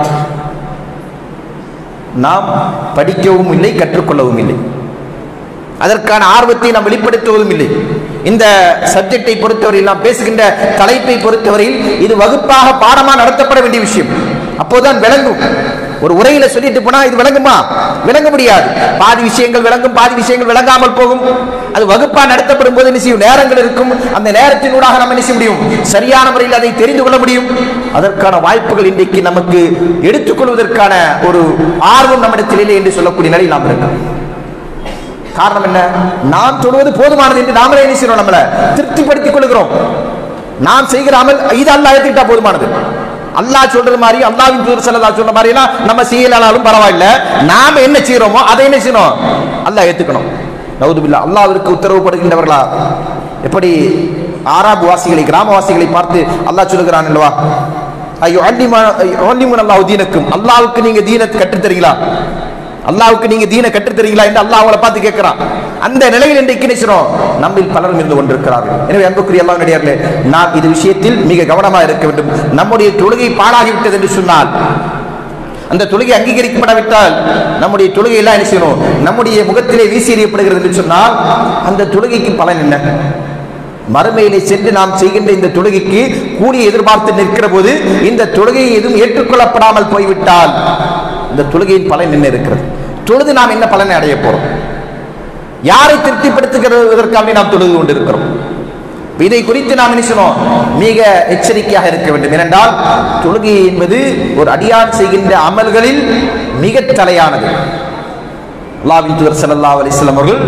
நாம் படிக்கவும் இல்லை, கற்றுக்கொள்ளவும் இல்லை, அதற்கான ஆர்வத்தை நாம் வெளிப்படுத்துவதும் இல்லை. இந்த சப்ஜெக்டை பொறுத்தவரையில், நாம் பேசுகின்ற தலைப்பை பொறுத்தவரையில் இது வகுப்பாக பாடமாக நடத்தப்பட வேண்டிய விஷயம். அப்போதான் விளங்கும். ஒரு உரையில சொல்லிட்டு போனா இது விளங்குமா? விளங்க முடியாது. பாதி விஷயங்கள் விளங்கும், பாதி விஷயங்கள் விளங்காமல் போகும். அது வகுப்பா நடத்தப்படும் போது என்ன செய்யும்? நேரங்கள் இருக்கும். அந்த நேரத்தினூடாக நம்ம என்ன செய்ய முடியும்? சரியான முறையில் அதை தெரிந்து கொள்ள முடியும். அதற்கான வாய்ப்புகள் இன்றைக்கு நமக்கு எடுத்துக்கொள்வதற்கான ஒரு ஆர்வம் நம்மிடத்திலே என்று சொல்லக்கூடிய நிலையில் நாம் இருக்கோம். காரணம் என்ன? நாம் சொல்வது போதுமானது என்று நாமளே என்ன செய்யறோம்? நம்மளை திருப்திப்படுத்திக் கொள்கிறோம். நாம் செய்கிற அமல் இது அல்லாஹ் ஏத்துக்கிட்டா போதுமானது. அல்லாஹ் சொல்றது மாதிரி, அல்லாஹ்வின் தூதர் ஸல்லல்லாஹு அலைஹி வஸல்லம் மாதிரி எல்லாம் நம்ம செய்யலனாலும் பரவாயில்ல, நாம என்ன செய்யறோமோ அதை என்ன செய்யணும்? அல்லாஹ் ஏத்துக்கணும். நவுது பில்லாஹ். அல்லாஹ்விற்கு உத்தரவுப்படுகின்றவர்களா? எப்படி ஆராப் வாசிகளை, கிராமவாசிகளை பார்த்து அல்லாஹ் சொல்லுகிறான் அல்லவா, ஐயோ அல்லிமுன் அல்லாஹ் தீனக்கும், அல்லாஹ்வுக்கு நீங்க தீனத்தை கற்றுத் தருகிறீங்களா? அல்லாஹ்வுக்கு நீங்க தீனை கற்றுத் தரீங்களா என்று அல்லாஹ் அவங்களை பார்த்து கேட்கிறான். அந்த நிலையில் இன்றைக்கு நினைக்கிறோம் நம்மில் பலரும் இருந்து கொண்டிருக்கிறார்கள். எனவே அன்புக்குரிய அல்லாஹ் நடிகார்களே, நாம் இது விஷயத்தில் மிக கவனமாக இருக்க வேண்டும். நம்முடைய தொழுகை பாழாகிவிட்டது என்று சொன்னால், அந்த தொழுகை அங்கீகரிக்கப்படாவிட்டால் நம்முடைய தொழுகை எல்லாம் என்ன செய்யணும், நம்முடைய முகத்திலே வீசி எறியப்படுகிறது என்று சொன்னால் அந்த தொழுகைக்கு பலன் என்ன? மறுமையிலே சென்று நாம் செய்கின்ற இந்த தொழுகைக்கு கூலியை எதிர்பார்த்து நிற்கிற போது இந்த தொழுகை எதுவும் ஏற்றுக்கொள்ளப்படாமல் போய்விட்டால் இந்த தொழுகையின் பலன் என்ன இருக்கிறது? தொழுது நாம் என்ன பலனை அடைய போறோம்? யாரை திருப்திப்படுத்துகிறதற்காக நாம் தொழுது கொண்டிருக்கிறோம்? இதை குறித்து நாம் நினைச்சோம் மிக எச்சரிக்கையாக இருக்க வேண்டும். ஏனென்றால் தொழுகை என்பது ஒரு அடியான் செய்கின்ற அமல்களில் மிக தலையானது. அல்லாஹ்வின் தூதர் ஸல்லல்லாஹு அலைஹி வஸல்லம் அவர்கள்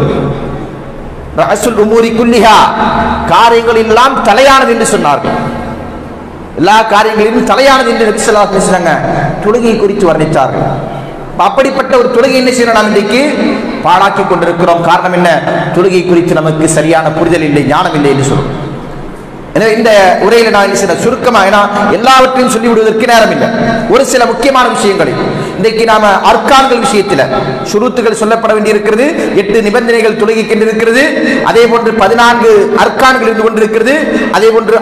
ரஅஸுல் உமூரி குல்லிஹா, காரியங்களில் எல்லாம் தலையானது என்று சொன்னார்கள். எல்லா காரியங்களிலும் தலையானது என்று நபி ஸல்லல்லாஹு அலைஹி வஸல்லம் தொழுகை குறித்து வர்ணித்தார்கள். அப்படிப்பட்ட ஒரு தொழுகை என்ன செய்யணும், நாம் இன்றைக்கு பாழாக்கி கொண்டிருக்கிறோம். காரணம் என்ன? தொழுகை குறித்து நமக்கு சரியான புரிதல் இல்லை, ஞானம் இல்லை என்று சொல்லுவோம். எனவே இந்த உரையில நான் சில சுருக்கமா, ஏன்னா எல்லாவற்றையும் சொல்லிவிடுவதற்கு நேரம் இல்லை, ஒரு சில முக்கியமான விஷயங்களை இன்றைக்கு நாம அர்க்கான்கள் விஷயத்தில் ஷுரூத்துகள் சொல்லப்பட வேண்டியிருக்கிறது. 8 நிபந்தனைகள் தொழுகைக்கு இருக்கிறது. அதே போன்று 14 அர்க்கான்கள் இருந்து கொண்டிருக்கிறது. அதே போன்று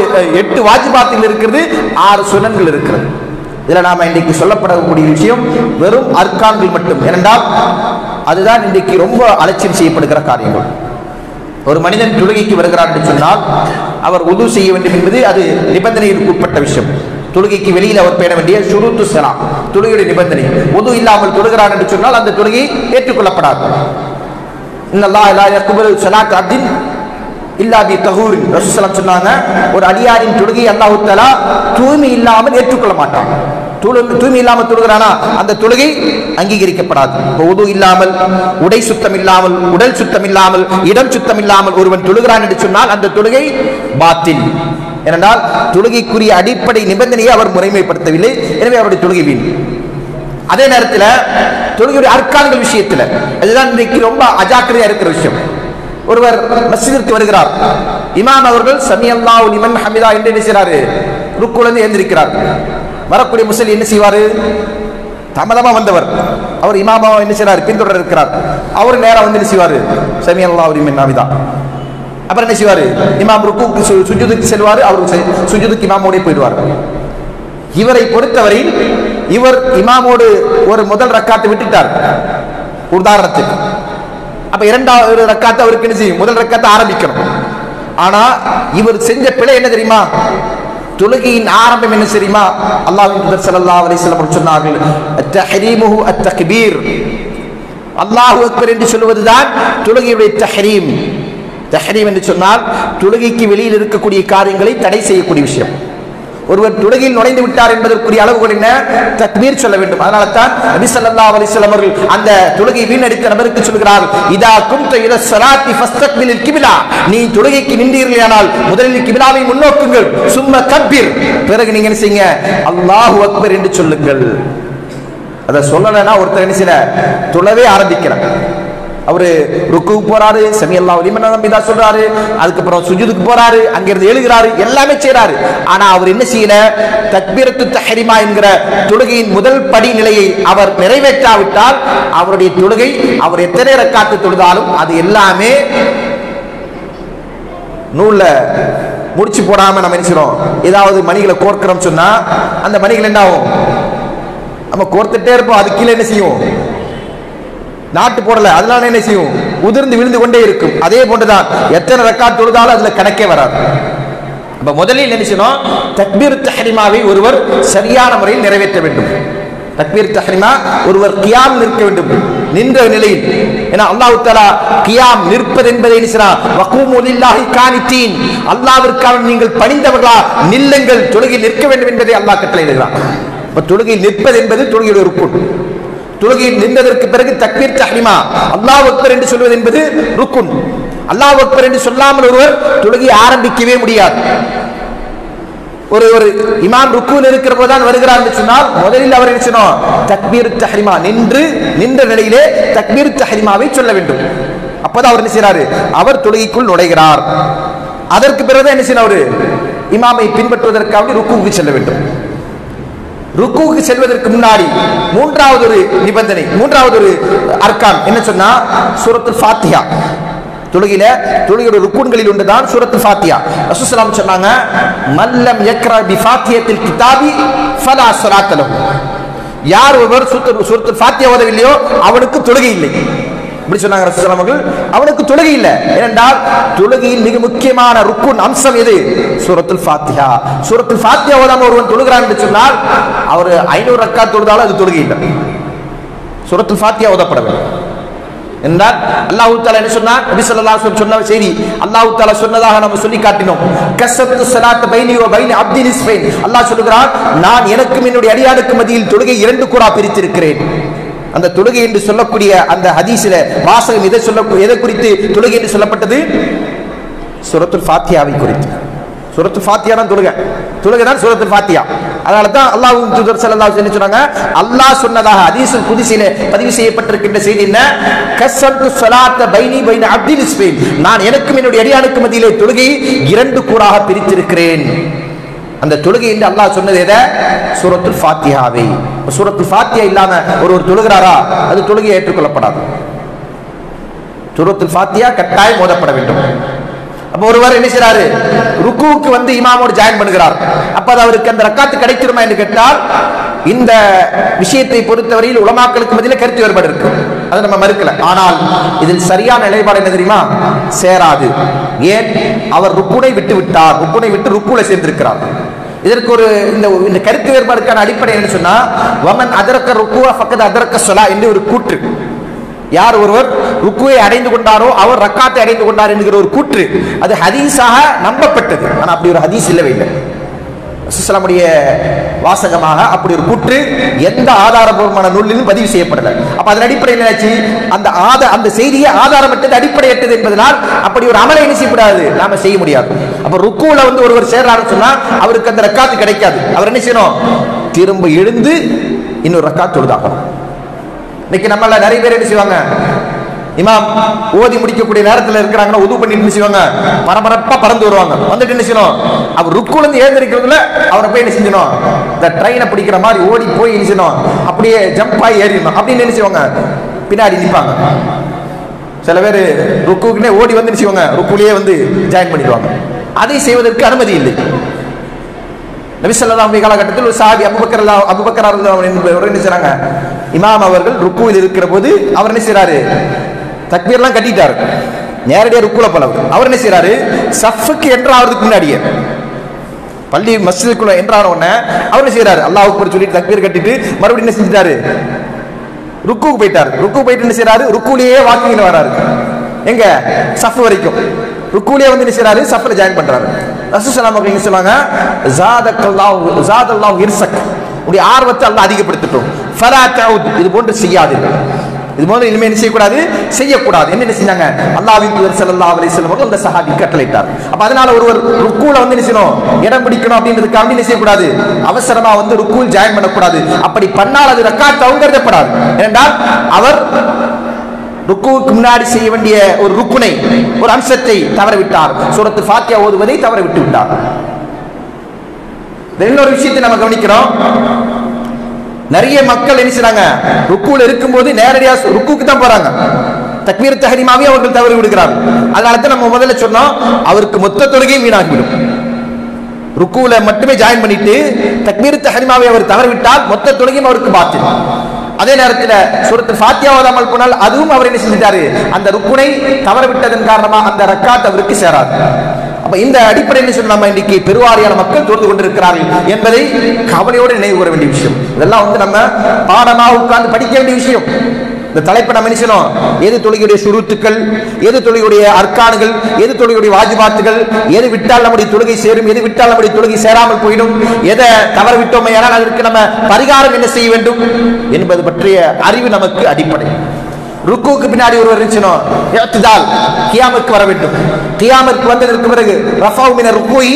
8 வாஜிபாத்தில் இருக்கிறது, 6 சுனன்கள் இருக்கிறது. இதுல நாம இன்றைக்கு சொல்லப்படக்கூடிய விஷயம் வெறும் அர்க்கான்கள் மட்டும். ஏனென்றால் அதுதான் இன்றைக்கு ரொம்ப அலட்சியம் செய்யப்படுகிற காரியங்கள். ஒரு மனிதன் தொழுகைக்கு வருகிறார் என்று சொன்னால் அவர் உது செய்ய வேண்டும் என்பது அது நிபந்தனைக்கு உட்பட்ட விஷயம். தொழுகைக்கு வெளியில் அவர் பேண வேண்டிய ஷுரூத்து ஸலாம், தொழுகையுடைய நிபந்தனை. உது இல்லாமல் தொழுகிறார் என்று சொன்னால் அந்த தொழுகை ஏற்றுக்கொள்ளப்படாது. இன்னல்லாஹ் லா யக்பலு ஸலாத் அப்தின் இல்லா பி தஹூர். ரசூல் ஸல்லல்லாஹு சொன்னாங்க, ஒரு அடியாரின் தொழுகை அல்லாஹ் தஆலா தூய்மை இல்லாமல் ஏற்றுக்கொள்ள மாட்டான். தூய்மை இல்லாமல் தொழுகிறானா அந்த தொழுகை அங்கீகரிக்கப்படாது. உது இல்லாமல், உடை சுத்தம் இல்லாமல், உடல் சுத்தம் இல்லாமல், இடம் சுத்தம் இல்லாமல் ஒருவன் தொழுகிறான் என்று சொன்னால் அந்த தொழுகை பாத்தில். ஏனென்றால் தொழுகைக்குரிய அடிப்படை நிபந்தனையை அவர் முறைமைப்படுத்தவில்லை. எனவே அவருடைய தொழுகை வீண். அதே நேரத்தில் தொழுகையுடைய அர்க்கான்கள் விஷயத்தில் அதுதான் இன்றைக்கு ரொம்ப அஜாக்கிரதையா இருக்கிற விஷயம். ஒருவர் மஸ்ஜிதிற்கு வருகிறார், இமாம் அவர்கள் சமி அல்லாஹு லிமன் ஹமிதா என்று என்ன செய்றாரு, ருக்குலேருந்து எழுந்திருக்கிறார். வரக்கூடிய முஸ்லிம் என்ன செய்வாரு, தாமதமா வந்தவர் அவர் இமாமா என்ன செய்றார், பின்தொடர இருக்கிறார். அவர் நேரா வந்து என்ன செய்வாரு, சமி அல்லாஹு லிமன் ஹமிதா. அப்புறம் என்ன செய்வாரு, இமாம் ருக்குக்கு சுஜூதுக்கு செல்வாரு, அவர் சுஜூதுக்கு இமாமோட போயிடுவார். இவரை பொறுத்தவரையில் இவர் இமாமோடு ஒரு முதல் ரக்காத்தை விட்டுட்டார் உதாரணத்துக்கு. அப்ப இரண்டாவது ரக்காத்தை அவருக்கு என்ன செய்யும், முதல் ரக்காத்தை ஆரம்பிக்கணும். ஆனா இவர் செஞ்ச பிழை என்ன தெரியுமா, தொழுகையின் ஆரம்பம் என்ன தெரியுமா, அல்லாஹ்வின் தூதர் ஸல்லல்லாஹு அலைஹி வஸல்லம் சொன்னார்கள், அத்தஹரீமுஹு அத்தக்பீர். அல்லாஹு அக்பர் என்று சொல்வதுதான் தொழுகையுடைய தஹரீம். தஹரீம் என்று சொன்னால் தொழுகைக்கு வெளியில் இருக்கக்கூடிய காரியங்களை தடை செய்யக்கூடிய விஷயம். ஒருவர் தொழுகையில் நுழைந்து விட்டார் என்பதற்குரிய அளவுகள் என்ன, தக்பீர் சொல்ல வேண்டும். அதனால தான் நபி ஸல்லல்லாஹு அலைஹி வஸல்லம் அவர்கள் அந்த தொழுகை வீணடித்த நபருக்கு சொல்கிறார்கள், இதா கும்த இல ஸலாத்தி ஃபஸ்தக்பிலில் கிப்லா. நீ தொழுகைக்கு நின்றீர்களானால் முதலில் கிப்லாவை முன்னோக்குங்கள், சும்ம கப்பீர், பிறகு நீங்க என்ன செய்யுங்க, அல்லாஹு அக்பர் என்று சொல்லுங்கள். அதை சொல்லலைன்னா ஒருத்தர் என்ன செய்யல, தொழவே ஆரம்பிக்கிறார். அவரு ருக்குக்கு போறாரு, சமி அல்லாஹு லிமன் ஹமிதா சொல்றாரு, அதுக்கப்புறம் சுஜூதுக்கு போறாரு, அங்கிருந்து எழுகிறாரு, எல்லாமே செய்யறாரு. ஆனா அவர் என்ன செய்யல, தக்பீரத்து தஹ்ரீமா என்கிற தொழுகையின் முதல் படி நிலையை அவர் நிறைவேற்றாவிட்டால் அவருடைய தொழுகை, அவர் எத்தனை ரக்காத்து தொழுதாலும் அது எல்லாமே நூல்ல முடிச்சு போடாம நம்ம என்ன செய்றோம், ஏதாவது மணிகளை கோர்க்கிறோம் சொன்னா அந்த மணிகள் என்ன ஆகும், நம்ம கோர்த்துட்டே இருப்போம், அது கீழே என்ன செய்யும், நாட்டு போடல, அதனால என்ன செய்யும், உதிர்ந்து விழுந்து கொண்டே இருக்கும். அதே போன்றுதான் எத்தனை ரக்காத் தொழுதாலும் அதுல கணக்கே வராது. அப்ப முதலில் என்ன செய்யணும், தக்பீர் தஹ்ரீமாவை ஒருவர் சரியான முறையில் நிறைவேற்ற வேண்டும். தக்பீர் தஹ்ரீமா ஒருவர் கியாம் நிற்க வேண்டும், நின்ற நிலையில். ஏன்னா அல்லாஹ் தஆலா கியாம் நிற்பது என்பதை என்ன செய்றான், வகூமு லில்லாஹி கானிதீன், அல்லாஹ்விற்காக நீங்கள் பணிந்தவர்களா நில்லுங்கள், தொழுகையில் நிற்க வேண்டும் என்பதை அல்லாஹ் கட்டளையிடுகிறான். அப்ப தொழுகையில் நிற்பது என்பது தொழுகையுடைய ருக்குன். தொழுகையில் நின்றதற்கு பிறகு தக்பீர் தஹ்ரீமா அல்லாஹ் அக்பர் என்று சொல்வது என்பது ருக்குன். அல்லாஹ் அக்பர் என்று சொல்லாமல் ஒருவர் தொழுகையை ஆரம்பிக்கவே முடியாது. ஒரு இமாம் ருக்குவில் இருக்கிற போதுதான் வருகிறார் என்று சொன்னால் முதலில் அவர் என்ன செய்யணும், தக்பீர் தஹ்ரீமா நின்ற நிலையிலே தக்பீர் தஹ்ரீமாவை சொல்ல வேண்டும். அப்பதான் அவர் என்ன செய்யறாரு, அவர் தொழுகைக்குள் நுழைகிறார். அதற்கு பிறகு என்ன செய்யணும், அவர் இமாமை பின்பற்றுவதற்காக ருக்குவுக்கு செல்ல வேண்டும். ருக்குவுக்கு செல்வதற்கு முன்னாடி மூன்றாவது ஒரு நிபந்தனை, மூன்றாவது ஒரு அர்கான் என்ன சொன்னா சூரத்துல் ஃபாத்திஹா. தொழுகையோட ருக்குன்களில் ஒன்றுதான் சூரத்துல் ஃபாத்திஹா. ரசூலுல்லாஹி ஸல்லல்லாஹு அலைஹி வஸல்லம் சொன்னாங்க, மல்லம் யக்ரா பி ஃபாத்திஹத்தில் கிதாபி ஃபலா ஸலாத்த லஹு. யார் ஒருவர் சூரத்துல் ஃபாத்திஹா ஓதவில்லையோ அவனுக்கு தொழுகை இல்லை. இப்படி சொன்னாங்க ரசூலுல்லாஹி அவர்கள். அவனுக்கு தொழுகை இல்லை. ஏனென்றால் தொழுகையின் மிக முக்கியமான ருக்குன் அம்சம் எது? சூரத்துல் ஃபாத்திஹா. சூரத்துல் ஃபாத்திஹா ஓதாம ஒருவன் தொழுகிறான் என்று சொன்னால் அவர் 500 ரக்காத் தொழுதாலும் அது தொழுகை இல்லை. சூரத்துல் ஃபாத்திஹா ஓதப்பட வேண்டும் என்றால் அல்லாஹ் தஆலா என்ன சொன்னார்? நபி ஸல்லல்லாஹு அலைஹி வஸல்லம் சொன்ன செய்தி அல்லாஹ் தஆலா சொன்னதாக நம்ம சொல்லி காட்டினோம். கஸத்து ஸலாத் பைனி வ பைன அப்தி நிஸ்ஃபைன். அல்லாஹ் சொல்கிறான், நான் எனக்கும் என்னுடைய அடியானுக்கும் மத்தியில் தொழுகை 2 கூறா பிரித்திருக்கிறேன். அந்த தொழுகை என்று சொல்லக்கூடிய அந்த ஹதீஸில வாசகம் எதை குறித்து தொழுகை என்று சொல்லப்பட்டது? சூரத்துல் ஃபாத்திஹாவை குறித்து. சூரத்துல் ஃபாத்திஹா தான் தொழுகை தான் சூரத்துல் ஃபாத்திஹா. அதனால தான் அல்லாஹ்வின் தூதர் ஸல்லல்லாஹு அலைஹி வஸல்லம் சொன்னாங்க, அல்லாஹ் சொன்னதாக ஹதீஸுல் குத்ஸிலே பதிவு செய்யப்பட்டிருக்கின்ற செய்தி என்ன? கஸத்து ஸலாத்த பைனி பைன அப்தி நிஸ்ஃபைன். நான் எனக்கும் என்னுடைய அடியானுக்கும் மத்தியிலே தொழுகையை 2 கூறாக பிரித்திருக்கிறேன். அந்த தொழுகை என்று அல்லாஹ் சொன்னது எதை? சூரத்துல் ஃபாத்திஹாவை. சூரத்துல் ஃபாத்திஹா இல்லாம ஒரு தொழுகிறாரா அது தொழுகை ஏற்றுக்கொள்ளப்படாது. சூரத்துல் ஃபாத்திஹா கட்டாயம் ஓதப்பட வேண்டும். அப்ப ஒருவர் என்ன செய்றாரு? ருக்குவுக்கு வந்து இமாமோடு ஜாயின் பண்ணுகிறார். அப்ப அது அவருக்கு அந்த ரக்காத்து கிடைத்திருமா என்று கேட்டால் இந்த விஷயத்தை பொறுத்தவரையில் உலமாக்களுக்கு மத்தியில கருத்து வேறுபாடு இருக்கு. அதை நம்ம மறுக்கல. ஆனால் இதில் சரியான நிலைப்பாடு என்ன தெரியுமா? சேராது. ஏன்? அவர் ருக்குனை விட்டு விட்டார். ருக்குனை விட்டு ருக்குல சேர்ந்திருக்கிறார். இதற்கு ஒரு இந்த கருத்து வேறுபாடுக்கான அடிப்படை என்ன சொன்னா, வமன் அதரக்க ருக்குவ ஃபக்கத் அதரக்க ஸலா என்று ஒரு கூற்று. யார் ஒருவர் ருக்குவை அடைந்து கொண்டாரோ அவர் ரக்காத்தை அடைந்து கொண்டார் என்கிற ஒரு கூற்று அது ஹதீஸாக நம்பப்பட்டது. ஆனா அப்படி ஒரு ஹதீஸ் இல்லவே இல்லை. ரசூலுல்லாஹ்வுடைய வாசகமாக அப்படி ஒரு கூற்று எந்த ஆதாரபூர்வமான நூலிலும் பதிவு செய்யப்படல. அப்ப அதன் அடிப்படையில் என்னாச்சு? அந்த செய்தியை ஆதாரமற்றது, அடிப்படையற்றது என்பதனால் அப்படி ஒரு அமலை என்ன செய்யக்கூடாது, நாம செய்ய முடியாது. அப்ப ருக்குல வந்து ஒருவர் சேர்றாருன்னு சொன்னா அவருக்கு அந்த ரக்காத்து கிடைக்காது. அவர் என்ன செய்யணும்? திரும்ப எழுந்து இன்னொரு ரக்காத் தொழுதாகணும். இன்னைக்கு நம்மள நிறைய பேர் என்ன செய்வாங்க? இமாம் ஓதி முடிக்கக்கூடிய நேரத்தில் இருக்கிறாங்கன்னா உது பண்ணிட்டு என்ன செய்வாங்க? பரபரப்பா பறந்து வருவாங்க. வந்துட்டு என்ன செய்யணும்? அவர் ருக்குல இருந்து எழுந்திருக்கிறதுல அவரை போய் என்ன செஞ்சணும்? இந்த ட்ரெயினை பிடிக்கிற மாதிரி ஓடி போய் என்ன செய்யணும்? அப்படியே ஜம்ப் ஆகி ஏறிடணும் அப்படின்னு என்ன செய்வாங்க? பின்னாடி நிற்பாங்க. சில பேர் ருக்குக்குன்னே ஓடி வந்து என்ன செய்வாங்க? ருக்குலயே வந்து ஜாயின் பண்ணிடுவாங்க. அதை செய்வதற்கு அனுமதி இல்லை. நபி ஸல்லல்லாஹு அலைஹி காலகட்டத்தில் ஒரு சஹாபி அபூபக்கர் ரலியல்லாஹு அன்ஹு என்ன செய்றாங்க? இமாம் அவர்கள் ருக்குவில் இருக்கிற போது அவர் என்ன செய்றாரு? தக்பீர்லாம் கட்டிட்டாரு. நேரடியாக ருக்குல போல அவர் என்ன செய்றாரு? சஃப்க்கு என்ட்ராவதுக்கு முன்னாடியே பள்ளி மஸ்ஜிதுக்குள்ள என்ட்ரான உடனே அவர் என்ன செய்றாரு? அல்லாஹ் அக்பர் சொல்லிட்டு தக்பீர் கட்டிட்டு மறுபடியும் என்ன செஞ்சிட்டாரு? ருக்குக்கு போயிட்டாரு. ருக்கு போயிட்டு என்ன செய்றாரு? ருக்குலயே வாக்கிங் வராரு. எங்க? சஃப் வரைக்கும் ருக்குலயே வந்து என்ன செய்றாரு? சஃப்ல ஜாயின் பண்றாரு. ரசூலுல்லாஹி அவர்கள் என்ன சொல்றாங்க? ஜாதல்லாஹு இர்ஸக். உடைய ஆர்வத்தை அல்லாஹ் அதிகப்படுத்தட்டும். ஃபலா தஊத். இது போன்று செய்யாதீர்கள். இது போன்று இனிமே என்ன செய்யக்கூடாது? செய்யக்கூடாது. என்ன செஞ்சாங்க? அல்லாஹ்வின் தூதர் ஸல்லல்லாஹு அலைஹி வஸல்லம் அவர்கள் அந்த சஹாபி கட்டளையிட்டார். அப்ப அதனால ஒருவர் ருக்குல வந்து என்ன செய்யணும்? இடம் பிடிக்கணும் அப்படின்றதுக்காக என்ன செய்யக்கூடாது? அவசரமா வந்து ருக்குல் ஜாயின் பண்ணக்கூடாது. அப்படி பண்ணால் அது ரக்காத் கருதப்படாது. ஏனென்றால் அவர் ருக்குவுக்கு முன்னாடி செய்ய வேண்டிய ஒரு ருக்குனை, ஒரு அம்சத்தை தவறவிட்டார். சூரத்துல் ஃபாத்திஹா ஓதுவதை தவற விட்டு விட்டார். இன்னொரு விஷயத்தை நம்ம கவனிக்கிறோம். நிறைய மக்கள் என்ன செய்றாங்க? ருக்குல இருக்கும்போது நேரடியா ருக்குக்கு தான் போறாங்க. தக்பீர் தஹ்ரீமாவை அவர்கள் தவறி விடுகிறார்கள். அதனால தான் நம்ம முதல்ல சொன்னோம், அவருக்கு மொத்த தொழுகையும் வீணாகிவிடும். ருக்குல மட்டுமே ஜாயின் பண்ணிட்டு தக்பீர் தஹ்ரீமாவை அவர் தவறிவிட்டால் மொத்த தொழுகையும் அவருக்கு பாத்தில். அதே நேரத்தில் சூரத்துல் ஃபாத்திஹா ஓதாமல் போனால் அதுவும் அவர் என்ன செஞ்சிட்டாரு? அந்த ருக்குனை தவறவிட்டதன் காரணமாக அந்த ரக்காத் அவருக்கு சேராது. அப்ப இந்த அடிப்படையில் சொல்லி நம்ம இன்னைக்கு பெருவாரியான மக்கள் தொழுது கொண்டிருக்கிறார்கள் என்பதை கவலையோடு நினைவு கூற வேண்டிய விஷயம். இதெல்லாம் வந்து நம்ம பாடமாக உட்கார்ந்து படிக்க வேண்டிய விஷயம். இந்த தலைப்பை நம்ம நினைச்சோம், எது தொழுகையுடைய சுருத்துக்கள், எது தொழுகையுடைய அர்க்கான்கள், எது தொழுகையுடைய வாஜிபாத்துகள், எது விட்டால் நம்முடைய தொழுகை சேரும், எது விட்டால் நம்முடைய தொழுகை சேராமல் போயிடும், எதை தவற விட்டோமே ஆனால் அதற்கு நம்ம பரிகாரம் என்ன செய்ய வேண்டும் என்பது பற்றிய அறிவு நமக்கு அடிப்படை. ருக்குவுக்கு பின்னாடி ஒருவர் இருந்துச்சோம், இஅ்திதால் கியாமுக்கு வர வேண்டும். கியாமுக்கு வந்ததற்கு பிறகு ரஃபவு மின ருக்குஇ,